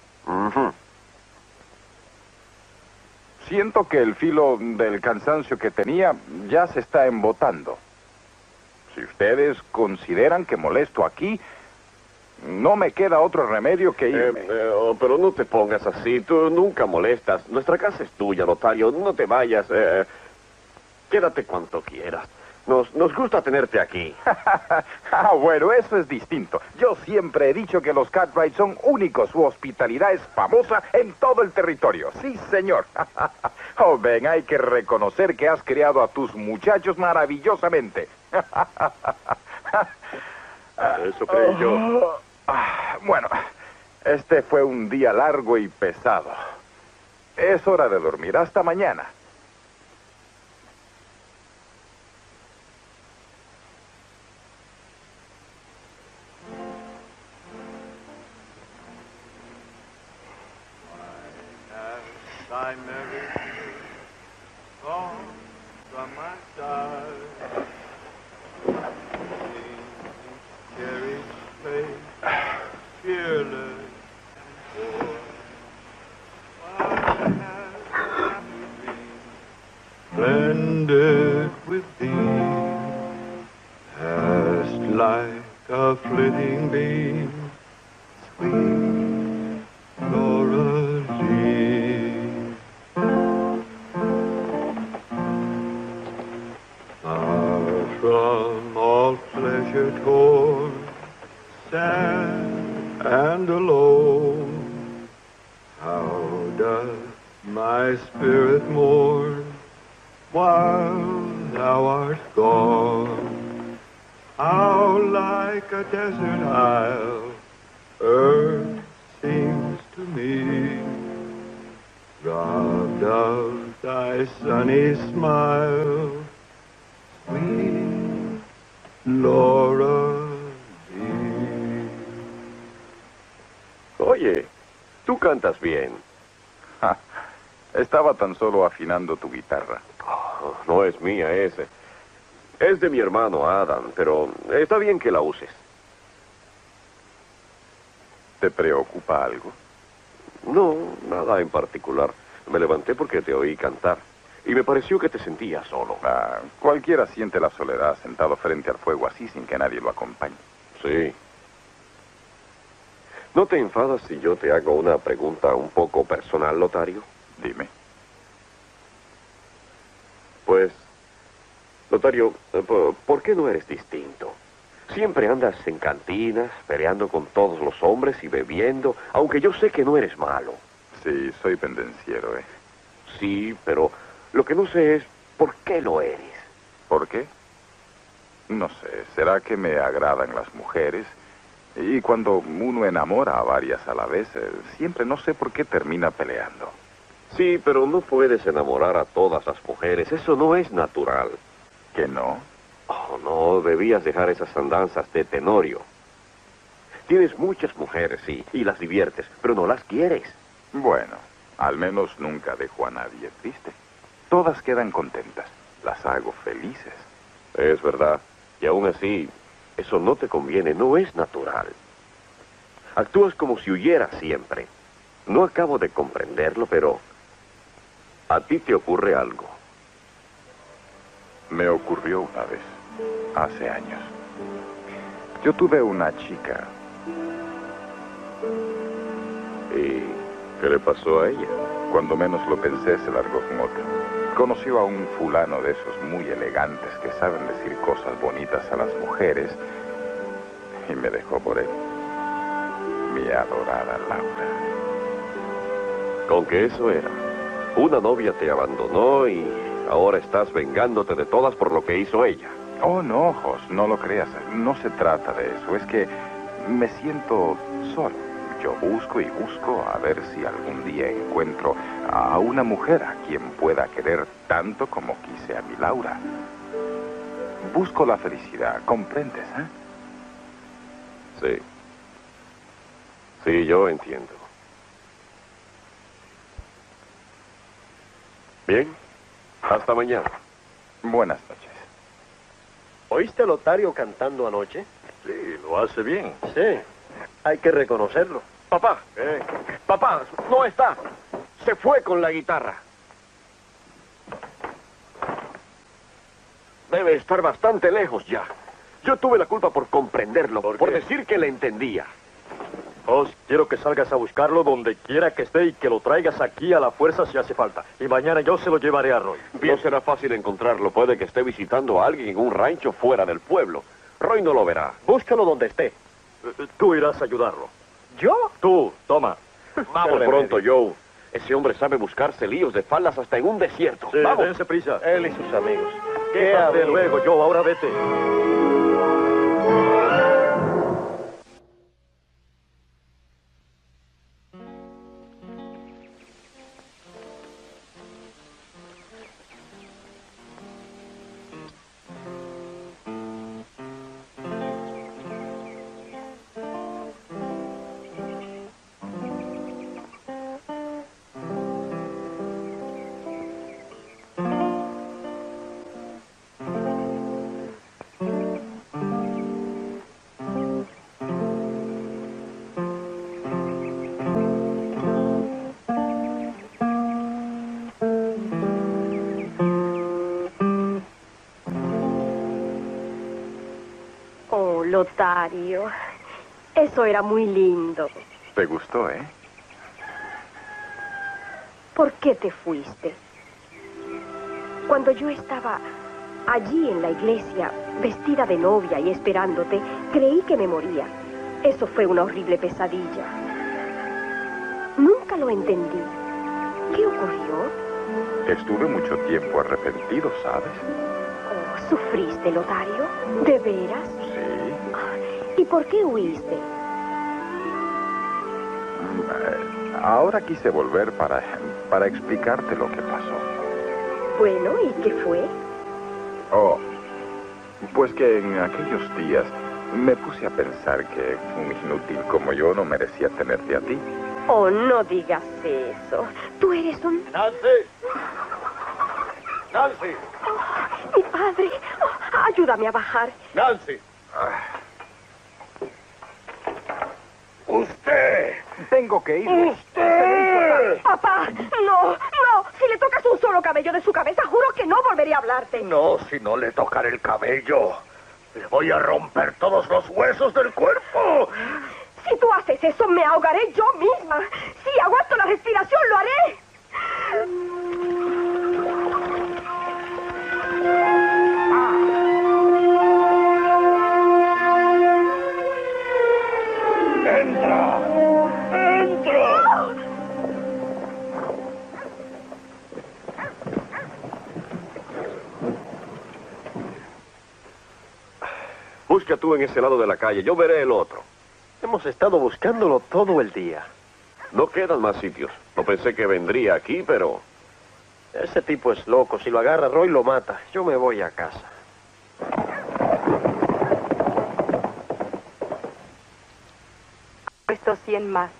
Siento que el filo del cansancio que tenía ya se está embotando. Si ustedes consideran que molesto aquí, no me queda otro remedio que irme. Pero no te pongas así. Tú nunca molestas. Nuestra casa es tuya, Lotario. No te vayas. Quédate cuanto quieras. Nos gusta tenerte aquí. Bueno, eso es distinto. Yo siempre he dicho que los Cartwright son únicos. Su hospitalidad es famosa en todo el territorio. Sí, señor. Ben, hay que reconocer que has criado a tus muchachos maravillosamente. Eso creí yo. Bueno, este fue un día largo y pesado. Es hora de dormir. Hasta mañana. I never gone from my side. Cherished faith, fearless boy. Why have I been blended with thee? Past like a flitting beam, sweet Laura Lee. From all pleasure torn, sad and alone, how doth my spirit mourn while thou art gone? How like a desert isle earth seems to me, robbed of thy sunny smile, sweet Laura Lee. Oye, tú cantas bien. Estaba tan solo afinando tu guitarra. Oh, no es mía ese. Es de mi hermano Adam, pero está bien que la uses. ¿Te preocupa algo? No, nada en particular. Me levanté porque te oí cantar. Y me pareció que te sentías solo. Cualquiera siente la soledad sentado frente al fuego así sin que nadie lo acompañe. Sí. ¿No te enfadas si yo te hago una pregunta un poco personal, Lotario? Dime. Pues, Lotario, ¿por qué no eres distinto? Siempre andas en cantinas, peleando con todos los hombres y bebiendo, aunque yo sé que no eres malo. Sí, soy pendenciero, ¿eh? Sí, pero lo que no sé es por qué lo eres. ¿Por qué? No sé, ¿será que me agradan las mujeres? Y cuando uno enamora a varias a la vez, siempre no sé por qué termina peleando. Sí, pero no puedes enamorar a todas las mujeres, eso no es natural. ¿Que no? Oh, no, debías dejar esas andanzas de Tenorio. Tienes muchas mujeres, sí, y las diviertes, pero no las quieres. Bueno, al menos nunca dejo a nadie triste. Todas quedan contentas. Las hago felices. Es verdad. Y aún así, eso no te conviene, no es natural. Actúas como si huyeras siempre. No acabo de comprenderlo, pero a ti te ocurre algo. Me ocurrió una vez, hace años. Yo tuve una chica. ¿Y qué le pasó a ella? Cuando menos lo pensé, se largó con otro. Conoció a un fulano de esos muy elegantes que saben decir cosas bonitas a las mujeres y me dejó por él. Mi adorada Laura. Con que eso era. Una novia te abandonó y ahora estás vengándote de todas por lo que hizo ella. Oh, no, Jos, no lo creas. No se trata de eso. Es que me siento solo. Yo busco y busco a ver si algún día encuentro a una mujer a quien pueda querer tanto como quise a mi Laura. Busco la felicidad, ¿comprendes, eh? Sí. Sí, yo entiendo. Bien, hasta mañana. Buenas noches. ¿Oíste a Lotario cantando anoche? Sí, lo hace bien. Sí, hay que reconocerlo. Papá, papá, no está. Se fue con la guitarra. Debe estar bastante lejos ya. Yo tuve la culpa por comprenderlo, por decir que le entendía. Jos, quiero que salgas a buscarlo donde quiera que esté y que lo traigas aquí a la fuerza si hace falta. Y mañana yo se lo llevaré a Roy. No será fácil encontrarlo. Puede que esté visitando a alguien en un rancho fuera del pueblo. Roy no lo verá. Búscalo donde esté. Tú irás a ayudarlo. ¿Yo? Tú, toma. Vamos pronto, Joe. Ese hombre sabe buscarse líos de faldas hasta en un desierto. Sí, Vamos. dense prisa. Él y sus amigos. Quédate luego, Joe. Ahora vete. Lotario, eso era muy lindo. ¿Te gustó, eh? ¿Por qué te fuiste? Cuando yo estaba allí en la iglesia, vestida de novia y esperándote, creí que me moría. Eso fue una horrible pesadilla. Nunca lo entendí. ¿Qué ocurrió? Estuve mucho tiempo arrepentido, ¿sabes? Oh, ¿sufriste, Lotario? ¿De veras? Sí. ¿Y por qué huiste? Ahora quise volver para explicarte lo que pasó. Bueno, ¿y qué fue? Oh, pues que en aquellos días me puse a pensar que un inútil como yo no merecía tenerte a ti. Oh, no digas eso. Tú eres un... ¡Nancy! ¡Nancy! Oh, mi padre. Oh, ayúdame a bajar. ¡Nancy! ¡Usted! Tengo que ir. ¡Usted! Papá, no. Si le tocas un solo cabello de su cabeza, juro que no volveré a hablarte. No, si no le tocaré el cabello. Le voy a romper todos los huesos del cuerpo. Si tú haces eso, me ahogaré yo misma. Si aguanto la respiración, lo haré. ¡Entra! Busca tú en ese lado de la calle, yo veré el otro. Hemos estado buscándolo todo el día. No quedan más sitios. No pensé que vendría aquí, pero... Ese tipo es loco. Si lo agarra Roy, lo mata. Yo me voy a casa. estos 100 más.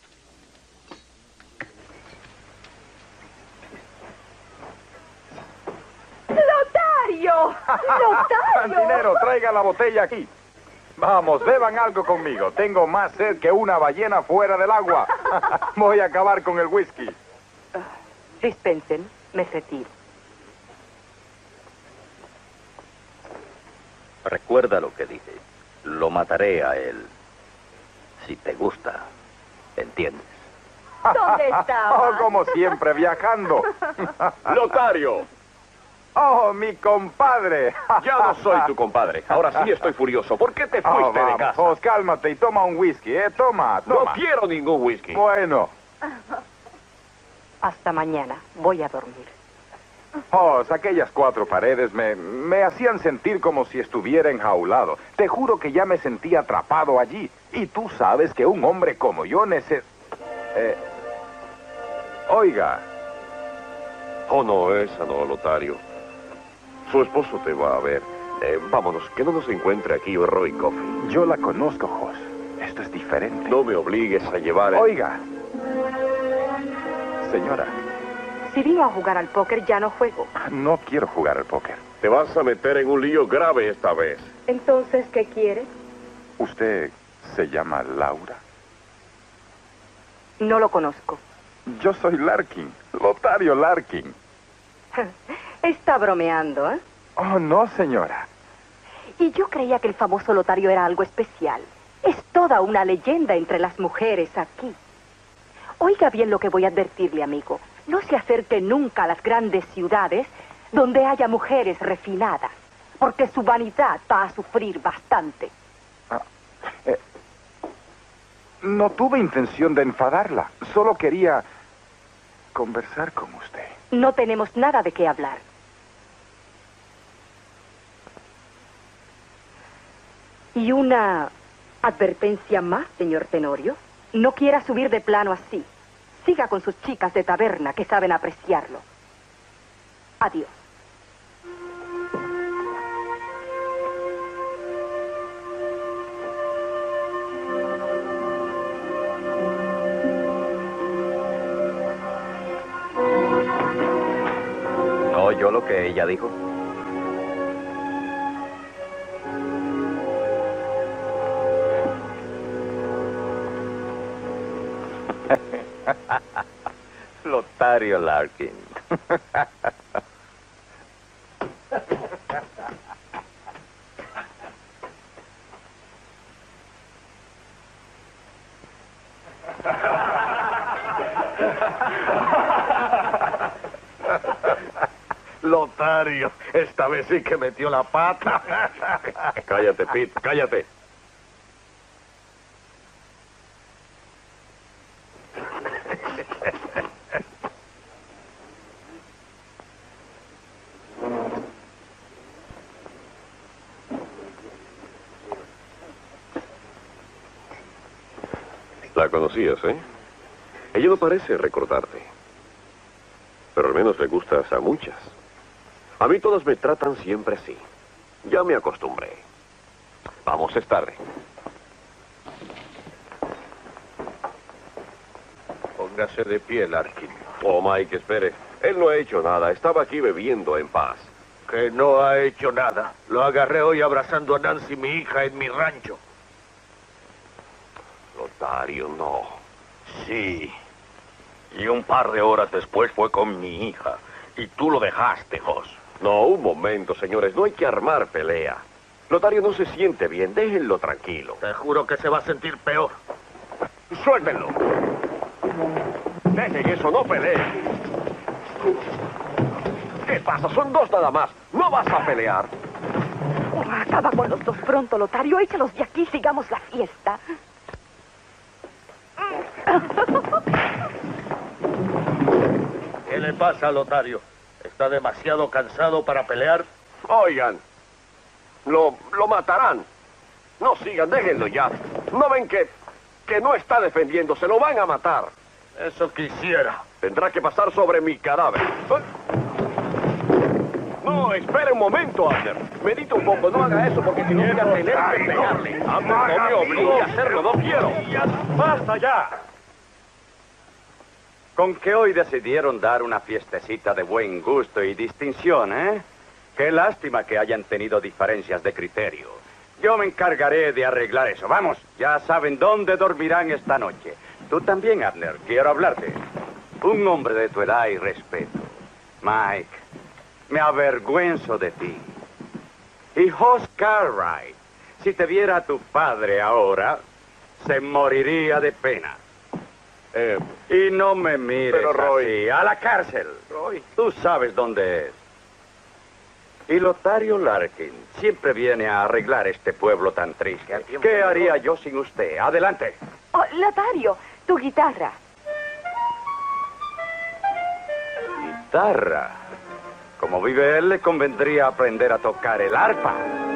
¡Lotario! ¡Lotario! Cantinero, traiga la botella aquí. Vamos, beban algo conmigo. Tengo más sed que una ballena fuera del agua. Voy a acabar con el whisky. Dispensen, me retiro. Recuerda lo que dije. Lo mataré a él. Si te gusta, ¿entiendes? ¿Dónde estaba? Oh, como siempre, viajando. ¡Lotario! Oh, mi compadre. Ya no soy tu compadre. Ahora sí estoy furioso. ¿Por qué te fuiste de casa? Vamos, cálmate y toma un whisky, ¿eh? Toma. No quiero ningún whisky. Bueno. Hasta mañana. Voy a dormir. Oh, aquellas 4 paredes me hacían sentir como si estuviera enjaulado. Te juro que ya me sentía atrapado allí. Y tú sabes que un hombre como yo Oiga. Oh, no, esa no, Lotario. Su esposo te va a ver. Vámonos, que no nos encuentre aquí Roy Coffey. Yo la conozco, Jos. Esto es diferente. No me obligues a llevar... Oiga. Señora. Si vino a jugar al póker, ya no juego. No quiero jugar al póker. Te vas a meter en un lío grave esta vez. Entonces, ¿qué quiere? ¿Usted se llama Laura? No lo conozco. Yo soy Larkin, Lotario Larkin. Está bromeando, ¿eh? Oh, no, señora. Y yo creía que el famoso Lotario era algo especial. Es toda una leyenda entre las mujeres aquí. Oiga bien lo que voy a advertirle, amigo. No se acerque nunca a las grandes ciudades donde haya mujeres refinadas, porque su vanidad va a sufrir bastante. No tuve intención de enfadarla. Solo quería conversar con usted. No tenemos nada de qué hablar. Y una advertencia más, señor Tenorio. No quiera subir de plano así. Siga con sus chicas de taberna que saben apreciarlo. Adiós. ¿No oyó lo que ella dijo? Lotario Larkin. Lotario, esta vez sí que metió la pata. Cállate, Pete, cállate. La conocías, ¿eh? Ella no parece recordarte. Pero al menos le gustas a muchas. A mí todas me tratan siempre así. Ya me acostumbré. Vamos, es tarde. Póngase de pie, Larkin. Oh, Mike, espere. Él no ha hecho nada. Estaba aquí bebiendo en paz. Que no ha hecho nada. Lo agarré hoy abrazando a Nancy, mi hija, en mi rancho. Lotario, no. Sí. Y un par de horas después fue con mi hija. Y tú lo dejaste, Jos. No, un momento, señores. No hay que armar pelea. Lotario no se siente bien. Déjenlo tranquilo. Te juro que se va a sentir peor. ¡Suéltenlo! Dejen eso, no peleen. ¿Qué pasa? Son 2 nada más. No vas a pelear. Acaba con los 2 pronto, Lotario. Échalos de aquí, sigamos la fiesta. ¿Qué le pasa a Lotario? ¿Está demasiado cansado para pelear? Oigan, lo matarán. No sigan, déjenlo ya. ¿No ven que no está defendiendo? Se lo van a matar. Eso quisiera. Tendrá que pasar sobre mi cadáver. No, espere un momento, Abner. Medita un poco, no haga eso porque si no voy a tener que pegarle. Abner, no me obligue a hacerlo, no quiero. ¡Basta ya! Con que hoy decidieron dar una fiestecita de buen gusto y distinción, ¿eh? Qué lástima que hayan tenido diferencias de criterio. Yo me encargaré de arreglar eso. Vamos, ya saben dónde dormirán esta noche. Tú también, Abner, quiero hablarte. Un hombre de tu edad y respeto. Mike, me avergüenzo de ti. Y Hoss Cartwright, si te viera tu padre ahora, se moriría de pena. Y no me mires pero, Roy, así. A la cárcel. Roy. Tú sabes dónde es. Y Lotario Larkin siempre viene a arreglar este pueblo tan triste. ¿Qué haría yo sin usted? Adelante. Oh, Lotario, tu guitarra. Guitarra. Como vive él, le convendría aprender a tocar el arpa.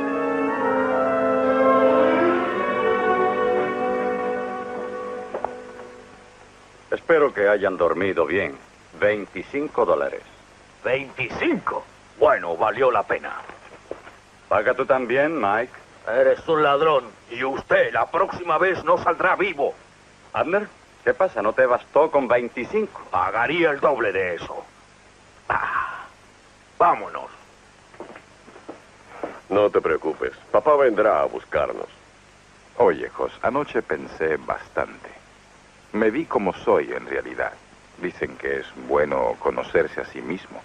Espero que hayan dormido bien. $25. ¿25? Bueno, valió la pena. Paga tú también, Mike. Eres un ladrón. Y usted la próxima vez no saldrá vivo. Abner, ¿qué pasa? ¿No te bastó con 25? Pagaría el doble de eso. Vámonos. No te preocupes. Papá vendrá a buscarnos. Oye, Jos, anoche pensé bastante. Me vi como soy en realidad. Dicen que es bueno conocerse a sí mismo.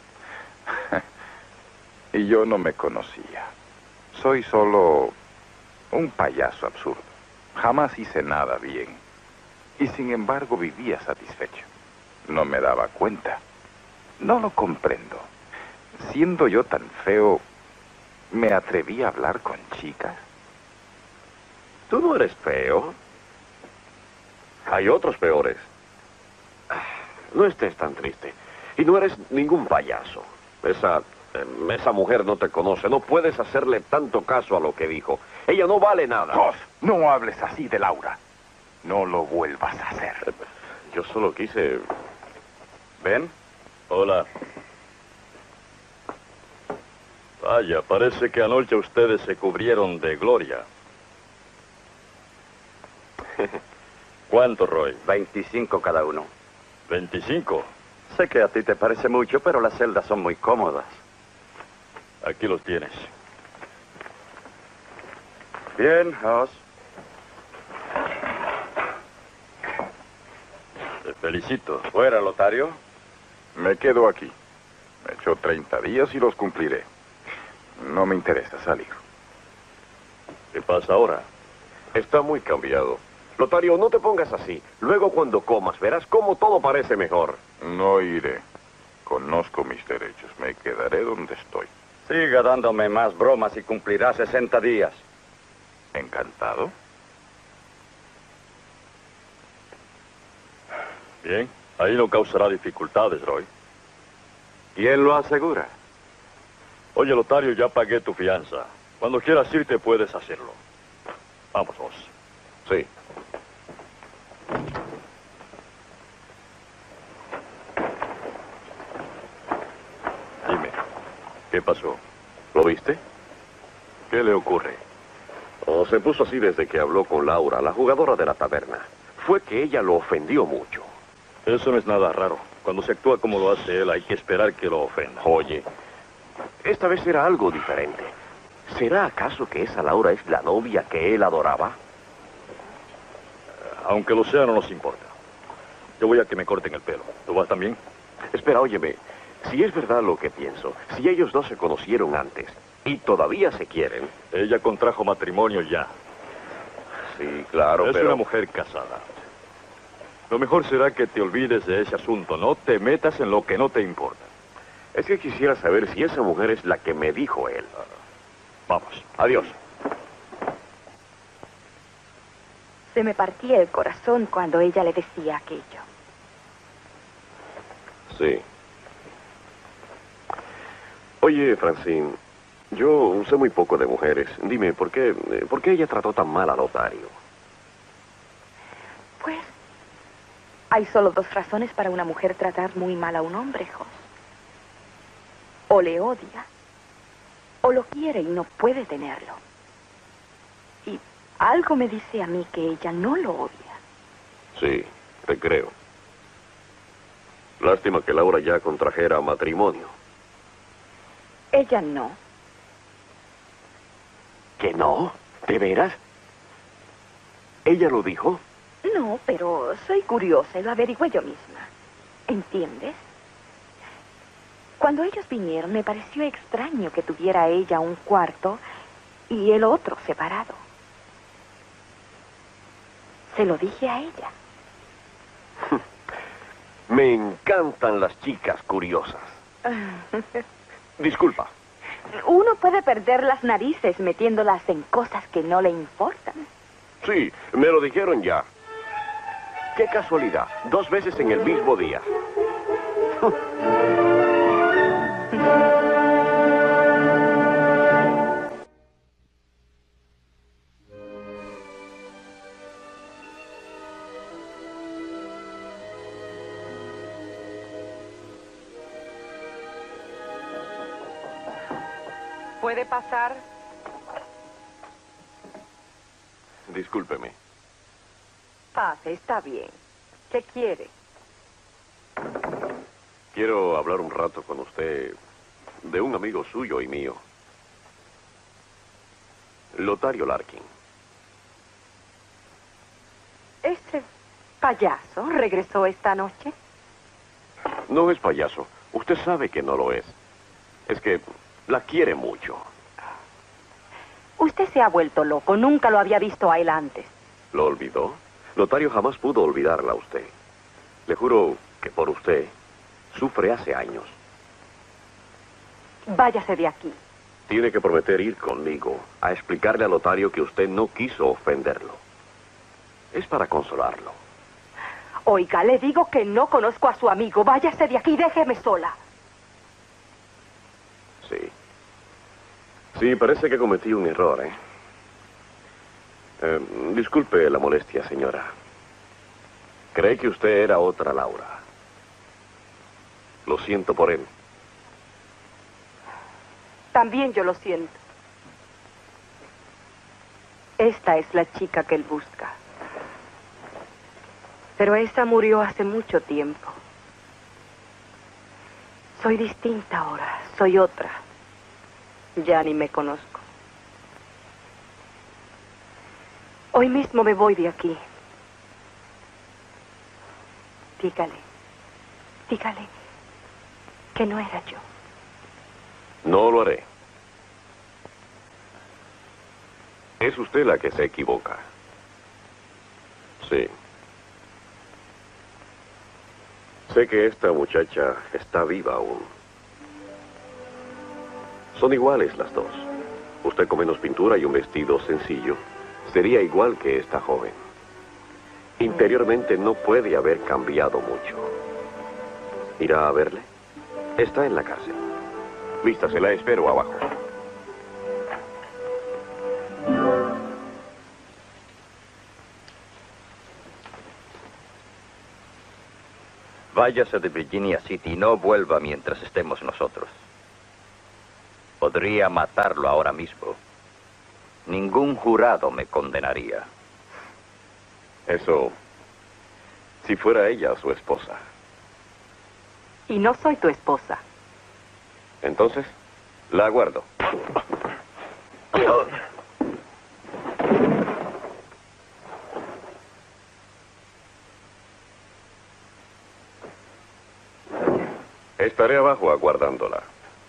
Y yo no me conocía. Soy solo un payaso absurdo. Jamás hice nada bien. Y sin embargo vivía satisfecho. No me daba cuenta. No lo comprendo. Siendo yo tan feo, ¿me atreví a hablar con chicas? Tú no eres feo. Hay otros peores. No estés tan triste. Y no eres ningún payaso. Esa mujer no te conoce. No puedes hacerle tanto caso a lo que dijo. Ella no vale nada. Jos, no hables así de Laura. No lo vuelvas a hacer. Yo solo quise... ¿Ven? Hola. Vaya, parece que anoche ustedes se cubrieron de gloria. ¿Cuánto, Roy? 25 cada uno. ¿25? Sé que a ti te parece mucho, pero las celdas son muy cómodas. Aquí los tienes. Bien, Hoss. Te felicito. ¿Fuera, Lotario? Me quedo aquí. Me echó 30 días y los cumpliré. No me interesa salir. ¿Qué pasa ahora? Está muy cambiado. Lotario, no te pongas así. Luego cuando comas verás cómo todo parece mejor. No iré. Conozco mis derechos. Me quedaré donde estoy. Siga dándome más bromas y cumplirá 60 días. Encantado. Bien, ahí no causará dificultades, Roy. ¿Quién lo asegura? Oye, Lotario, ya pagué tu fianza. Cuando quieras irte puedes hacerlo. Vamos, Hoss. Sí. Dime, ¿qué pasó? ¿Lo viste? ¿Qué le ocurre? Oh, se puso así desde que habló con Laura, la jugadora de la taberna. Fue que ella lo ofendió mucho. Eso no es nada raro. Cuando se actúa como lo hace él, hay que esperar que lo ofenda. Oye, esta vez era algo diferente. ¿Será acaso que esa Laura es la novia que él adoraba? Aunque lo sea, no nos importa. Yo voy a que me corten el pelo. ¿Tú vas también? Espera, óyeme. Si es verdad lo que pienso, si ellos no se conocieron antes y todavía se quieren... Ella contrajo matrimonio ya. Sí, claro, es pero... una mujer casada. Lo mejor será que te olvides de ese asunto. No te metas en lo que no te importa. Es que quisiera saber si esa mujer es la que me dijo él. Vamos. Adiós. Se me partía el corazón cuando ella le decía aquello. Sí. Oye, Francine, yo sé muy poco de mujeres. Dime, ¿por qué ella trató tan mal a Lotario? Pues, hay solo dos razones para una mujer tratar muy mal a un hombre, Jos. O le odia, O lo quiere y no puede tenerlo. Y algo me dice a mí que ella no lo odia. Sí, te creo. Lástima que Laura ya contrajera matrimonio. Ella no. ¿Que no? ¿De veras? ¿Ella lo dijo? No, pero soy curiosa y lo averigüé yo misma. ¿Entiendes? Cuando ellos vinieron, me pareció extraño que tuviera ella un cuarto y el otro separado. Se lo dije a ella. Me encantan las chicas curiosas. Disculpa. Uno puede perder las narices metiéndolas en cosas que no le importan. Sí, me lo dijeron ya. Qué casualidad, 2 veces en el mismo día. ¿Puede pasar? Discúlpeme. Pase, está bien. ¿Qué quiere? Quiero hablar un rato con usted de un amigo suyo y mío. Lotario Larkin. ¿Ese payaso regresó esta noche? No es payaso. Usted sabe que no lo es. Es que la quiere mucho. Usted se ha vuelto loco. Nunca lo había visto a él antes. ¿Lo olvidó? Lotario jamás pudo olvidarla a usted. Le juro que por usted sufre hace años. Váyase de aquí. Tiene que prometer ir conmigo a explicarle a Lotario que usted no quiso ofenderlo. Es para consolarlo. Oiga, le digo que no conozco a su amigo. Váyase de aquí, déjeme sola. Sí. Sí, parece que cometí un error, ¿eh? Disculpe la molestia, señora. Creí que usted era otra Laura. Lo siento por él. También yo lo siento. Esta es la chica que él busca. Pero esa murió hace mucho tiempo. Soy distinta ahora. Soy otra. Ya ni me conozco. Hoy mismo me voy de aquí. Dígale que no era yo. No lo haré. Es usted la que se equivoca. Sí. Sé que esta muchacha está viva aún. Son iguales las dos. Usted con menos pintura y un vestido sencillo sería igual que esta joven. Interiormente no puede haber cambiado mucho. ¿Irá a verle? Está en la cárcel. Vístase, la espero abajo. Váyase de Virginia City y no vuelva mientras estemos nosotros. Podría matarlo ahora mismo. Ningún jurado me condenaría. Eso, si fuera ella su esposa. Y no soy tu esposa. Entonces, la aguardo. Estaré abajo aguardándola.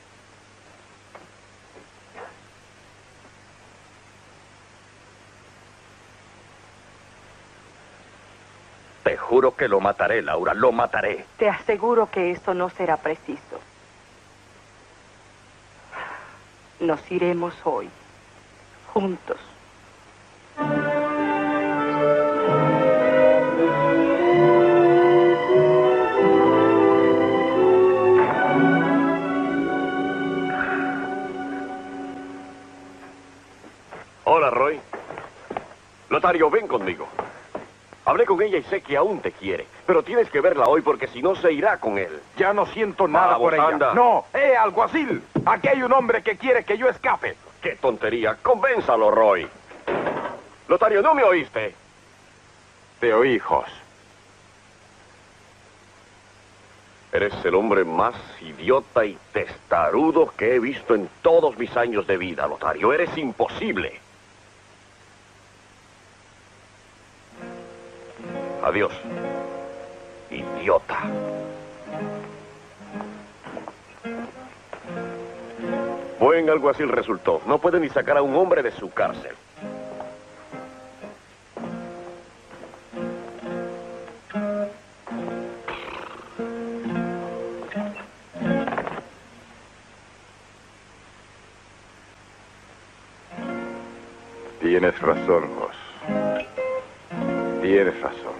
Te juro que lo mataré, Laura, lo mataré. Te aseguro que eso no será preciso. Nos iremos hoy, juntos. Hola, Roy. Lotario, ven conmigo. Hablé con ella y sé que aún te quiere, pero tienes que verla hoy porque si no se irá con él. Ya no siento nada Vamos, por ella. anda. No, alguacil. Aquí hay un hombre que quiere que yo escape. ¡Qué tontería! Convénzalo, Roy. Lotario, ¿no me oíste? Te oí, Hoss. Eres el hombre más idiota y testarudo que he visto en todos mis años de vida, Lotario. Eres imposible. Adiós, idiota. Buen alguacil resultó. No puede ni sacar a un hombre de su cárcel. Tienes razón, Hoss. Tienes razón.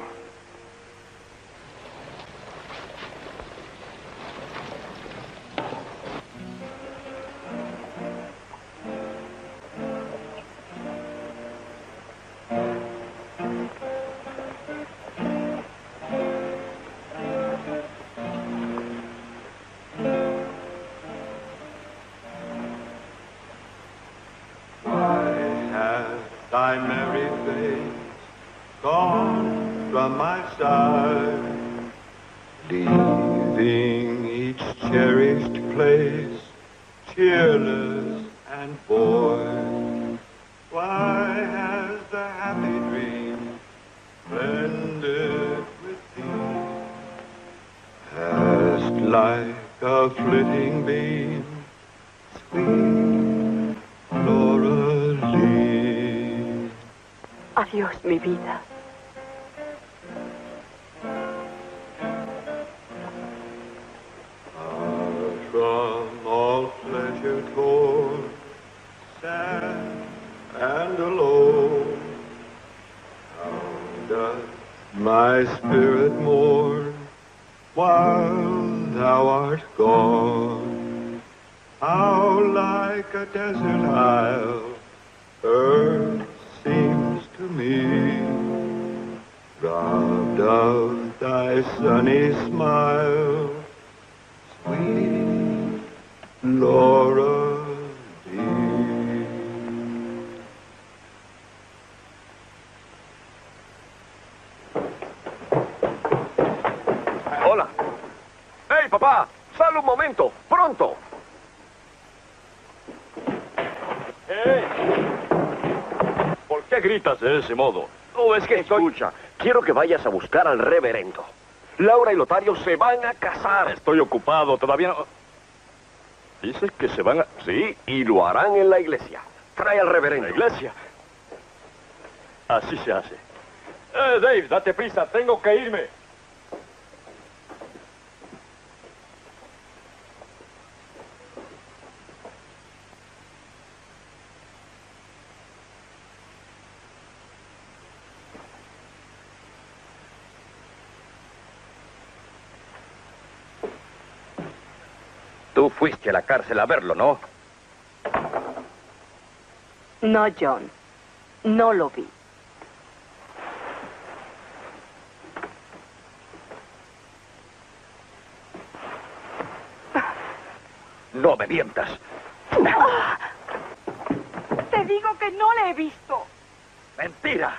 Thy merry face gone from my side, leaving each cherished place cheerless and void. Why has the happy dream blended with thee? Hast like a flitting beam, sweet Laura Lee. Adiós, mi vida. From all pleasure torn, sad and alone, how doth my spirit mourn while thou art gone? How like a desert isle earth seems to me, robbed of thy sunny smile, sweet Laura Lee. Hola. ¡Hey, papá! ¡Sal un momento! ¡Pronto! ¡Hey! ¿Por qué gritas de ese modo? No, es que escucha. Quiero que vayas a buscar al reverendo. Laura y Lotario se van a casar. Estoy ocupado, todavía no... ¿Dices que se van a...? Sí, y lo harán en la iglesia. Trae al reverendo. ¿La iglesia? Así se hace. Dave, date prisa, tengo que irme. Tú fuiste a la cárcel a verlo, ¿no? No, John. No lo vi. No me mientas. Te digo que no le he visto. ¡Mentira!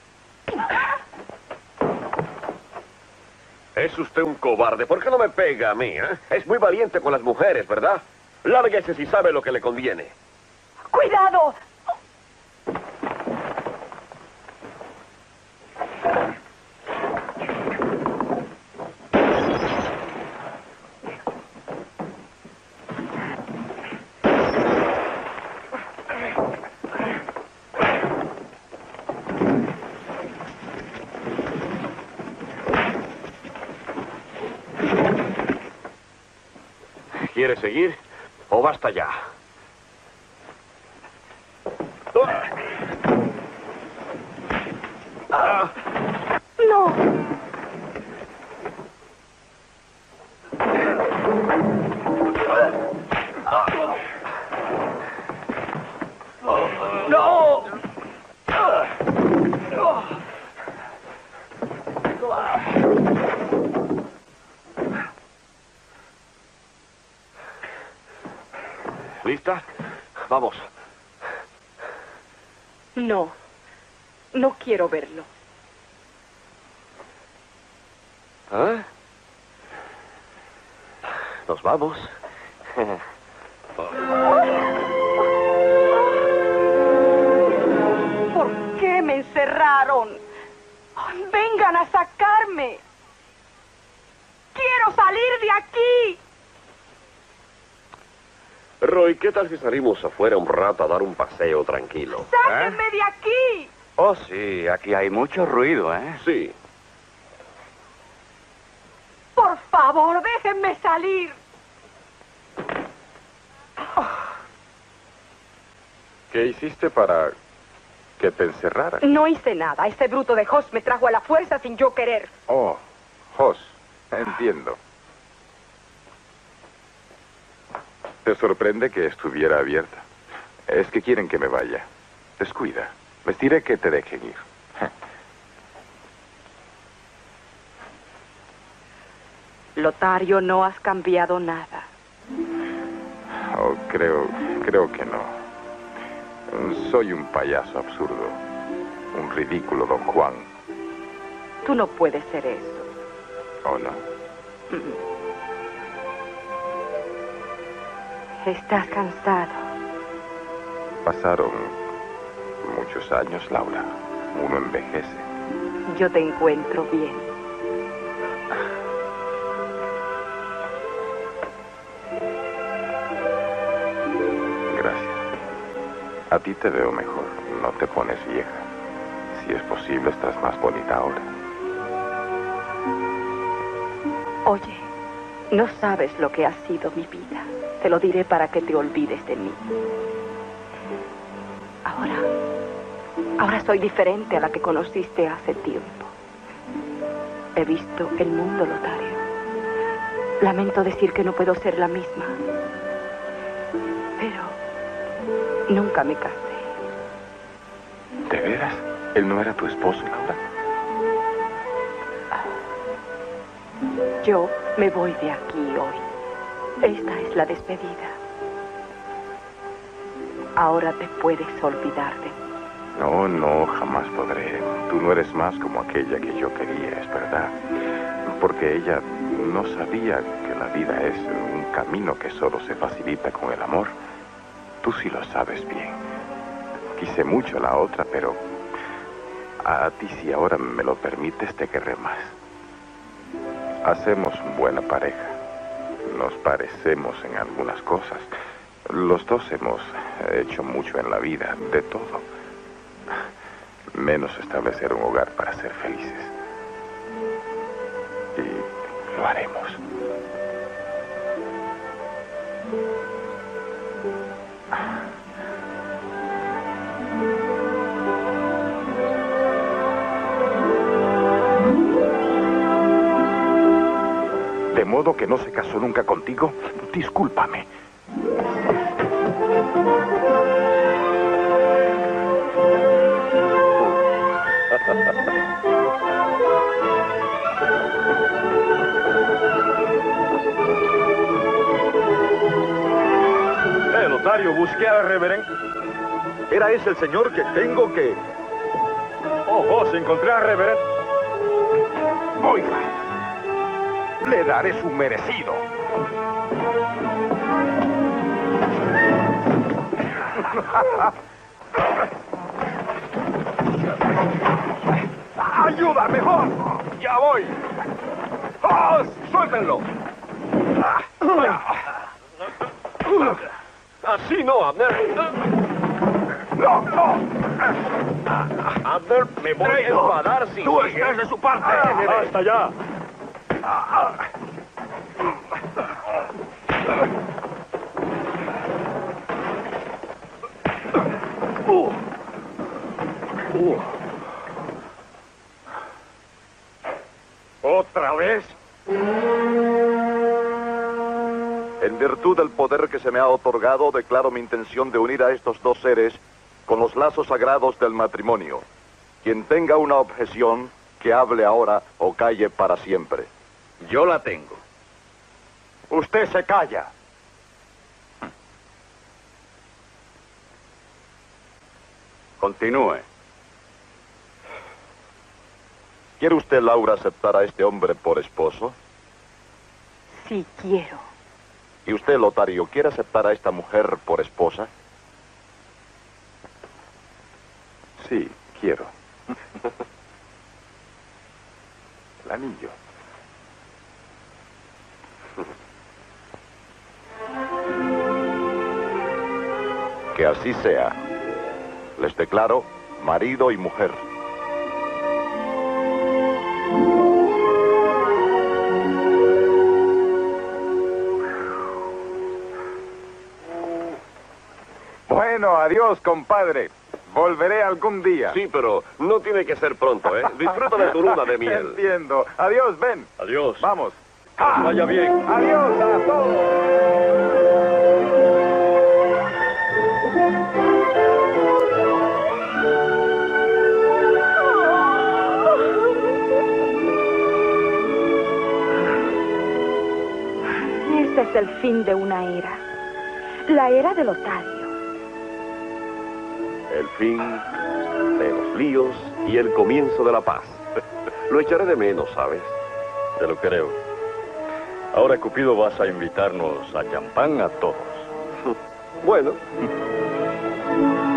Es usted un cobarde. ¿Por qué no me pega a mí, eh? Es muy valiente con las mujeres, ¿verdad? Lárguese si sabe lo que le conviene. ¡Cuidado! ¿Quiere seguir o basta ya? No. ¡No! ¿Lista? Vamos. No, no quiero verlo. ¿Ah? Nos vamos. ¿Por qué me encerraron? Vengan a sacarme. ¡Quiero salir de aquí! Roy, ¿qué tal si salimos afuera un rato a dar un paseo tranquilo? ¡Sáquenme de aquí! Oh, sí, aquí hay mucho ruido, ¿eh? Sí. Por favor, déjenme salir. ¿Qué hiciste para que te encerraran? No hice nada. Ese bruto de Hoss me trajo a la fuerza sin yo querer. Oh, Hoss, entiendo. ¿Te sorprende que estuviera abierta? Es que quieren que me vaya. Descuida. Les diré que te dejen ir. Lotario, no has cambiado nada. Oh, creo que no. Soy un payaso absurdo. Un ridículo don Juan. Tú no puedes ser eso. ¿O no? Estás cansado. Pasaron muchos años, Laura. Uno envejece. Yo te encuentro bien. Gracias. A ti te veo mejor. No te pones vieja. Si es posible, estás más bonita ahora. Oye, no sabes lo que ha sido mi vida. Te lo diré para que te olvides de mí. Ahora soy diferente a la que conociste hace tiempo. He visto el mundo, Lotario. Lamento decir que no puedo ser la misma. Pero nunca me casé. ¿De veras? ¿Él no era tu esposo, Laura? Yo me voy de aquí hoy. Esta es la despedida. Ahora te puedes olvidar de mí. No, jamás podré. Tú no eres más como aquella que yo quería, es verdad. Porque ella no sabía que la vida es un camino que solo se facilita con el amor. Tú sí lo sabes bien. Quise mucho a la otra, pero a ti, si ahora me lo permites, te querré más. Hacemos buena pareja. Nos parecemos en algunas cosas. Los dos hemos hecho mucho en la vida, de todo. Menos establecer un hogar para ser felices. Y lo haremos. ¿De modo que no se casó nunca contigo? Discúlpame. Lotario, busqué al reverendo. ¿Era ese el señor que tengo que...? Oh, se encontré al reverendo. Oiga, le daré su merecido. ¡Ayuda, mejor! ¡Ya voy! ¡Oh, suéltenlo! Así no, Abner. No. Abner, me voy a enfadar si tú estás de su parte. ¡Hasta allá! ¿Otra vez? En virtud del poder que se me ha otorgado, declaro mi intención de unir a estos dos seres con los lazos sagrados del matrimonio. Quien tenga una objeción, que hable ahora o calle para siempre. Yo la tengo. Usted se calla. Continúe. ¿Quiere usted, Laura, aceptar a este hombre por esposo? Sí, quiero. ¿Y usted, Lotario, quiere aceptar a esta mujer por esposa? Sí, quiero. El anillo. Que así sea. Les declaro marido y mujer. Bueno, adiós, compadre. Volveré algún día. Sí, pero no tiene que ser pronto, ¿eh? Disfruta de tu luna de miel. Entiendo. Adiós, Ben. Adiós. Vamos. Vaya bien. Adiós a todos. Este es el fin de una era. La era de Lotario. El fin de los líos y el comienzo de la paz. Lo echaré de menos, ¿sabes? Te lo creo. Ahora, Cupido, vas a invitarnos a champán a todos. Bueno.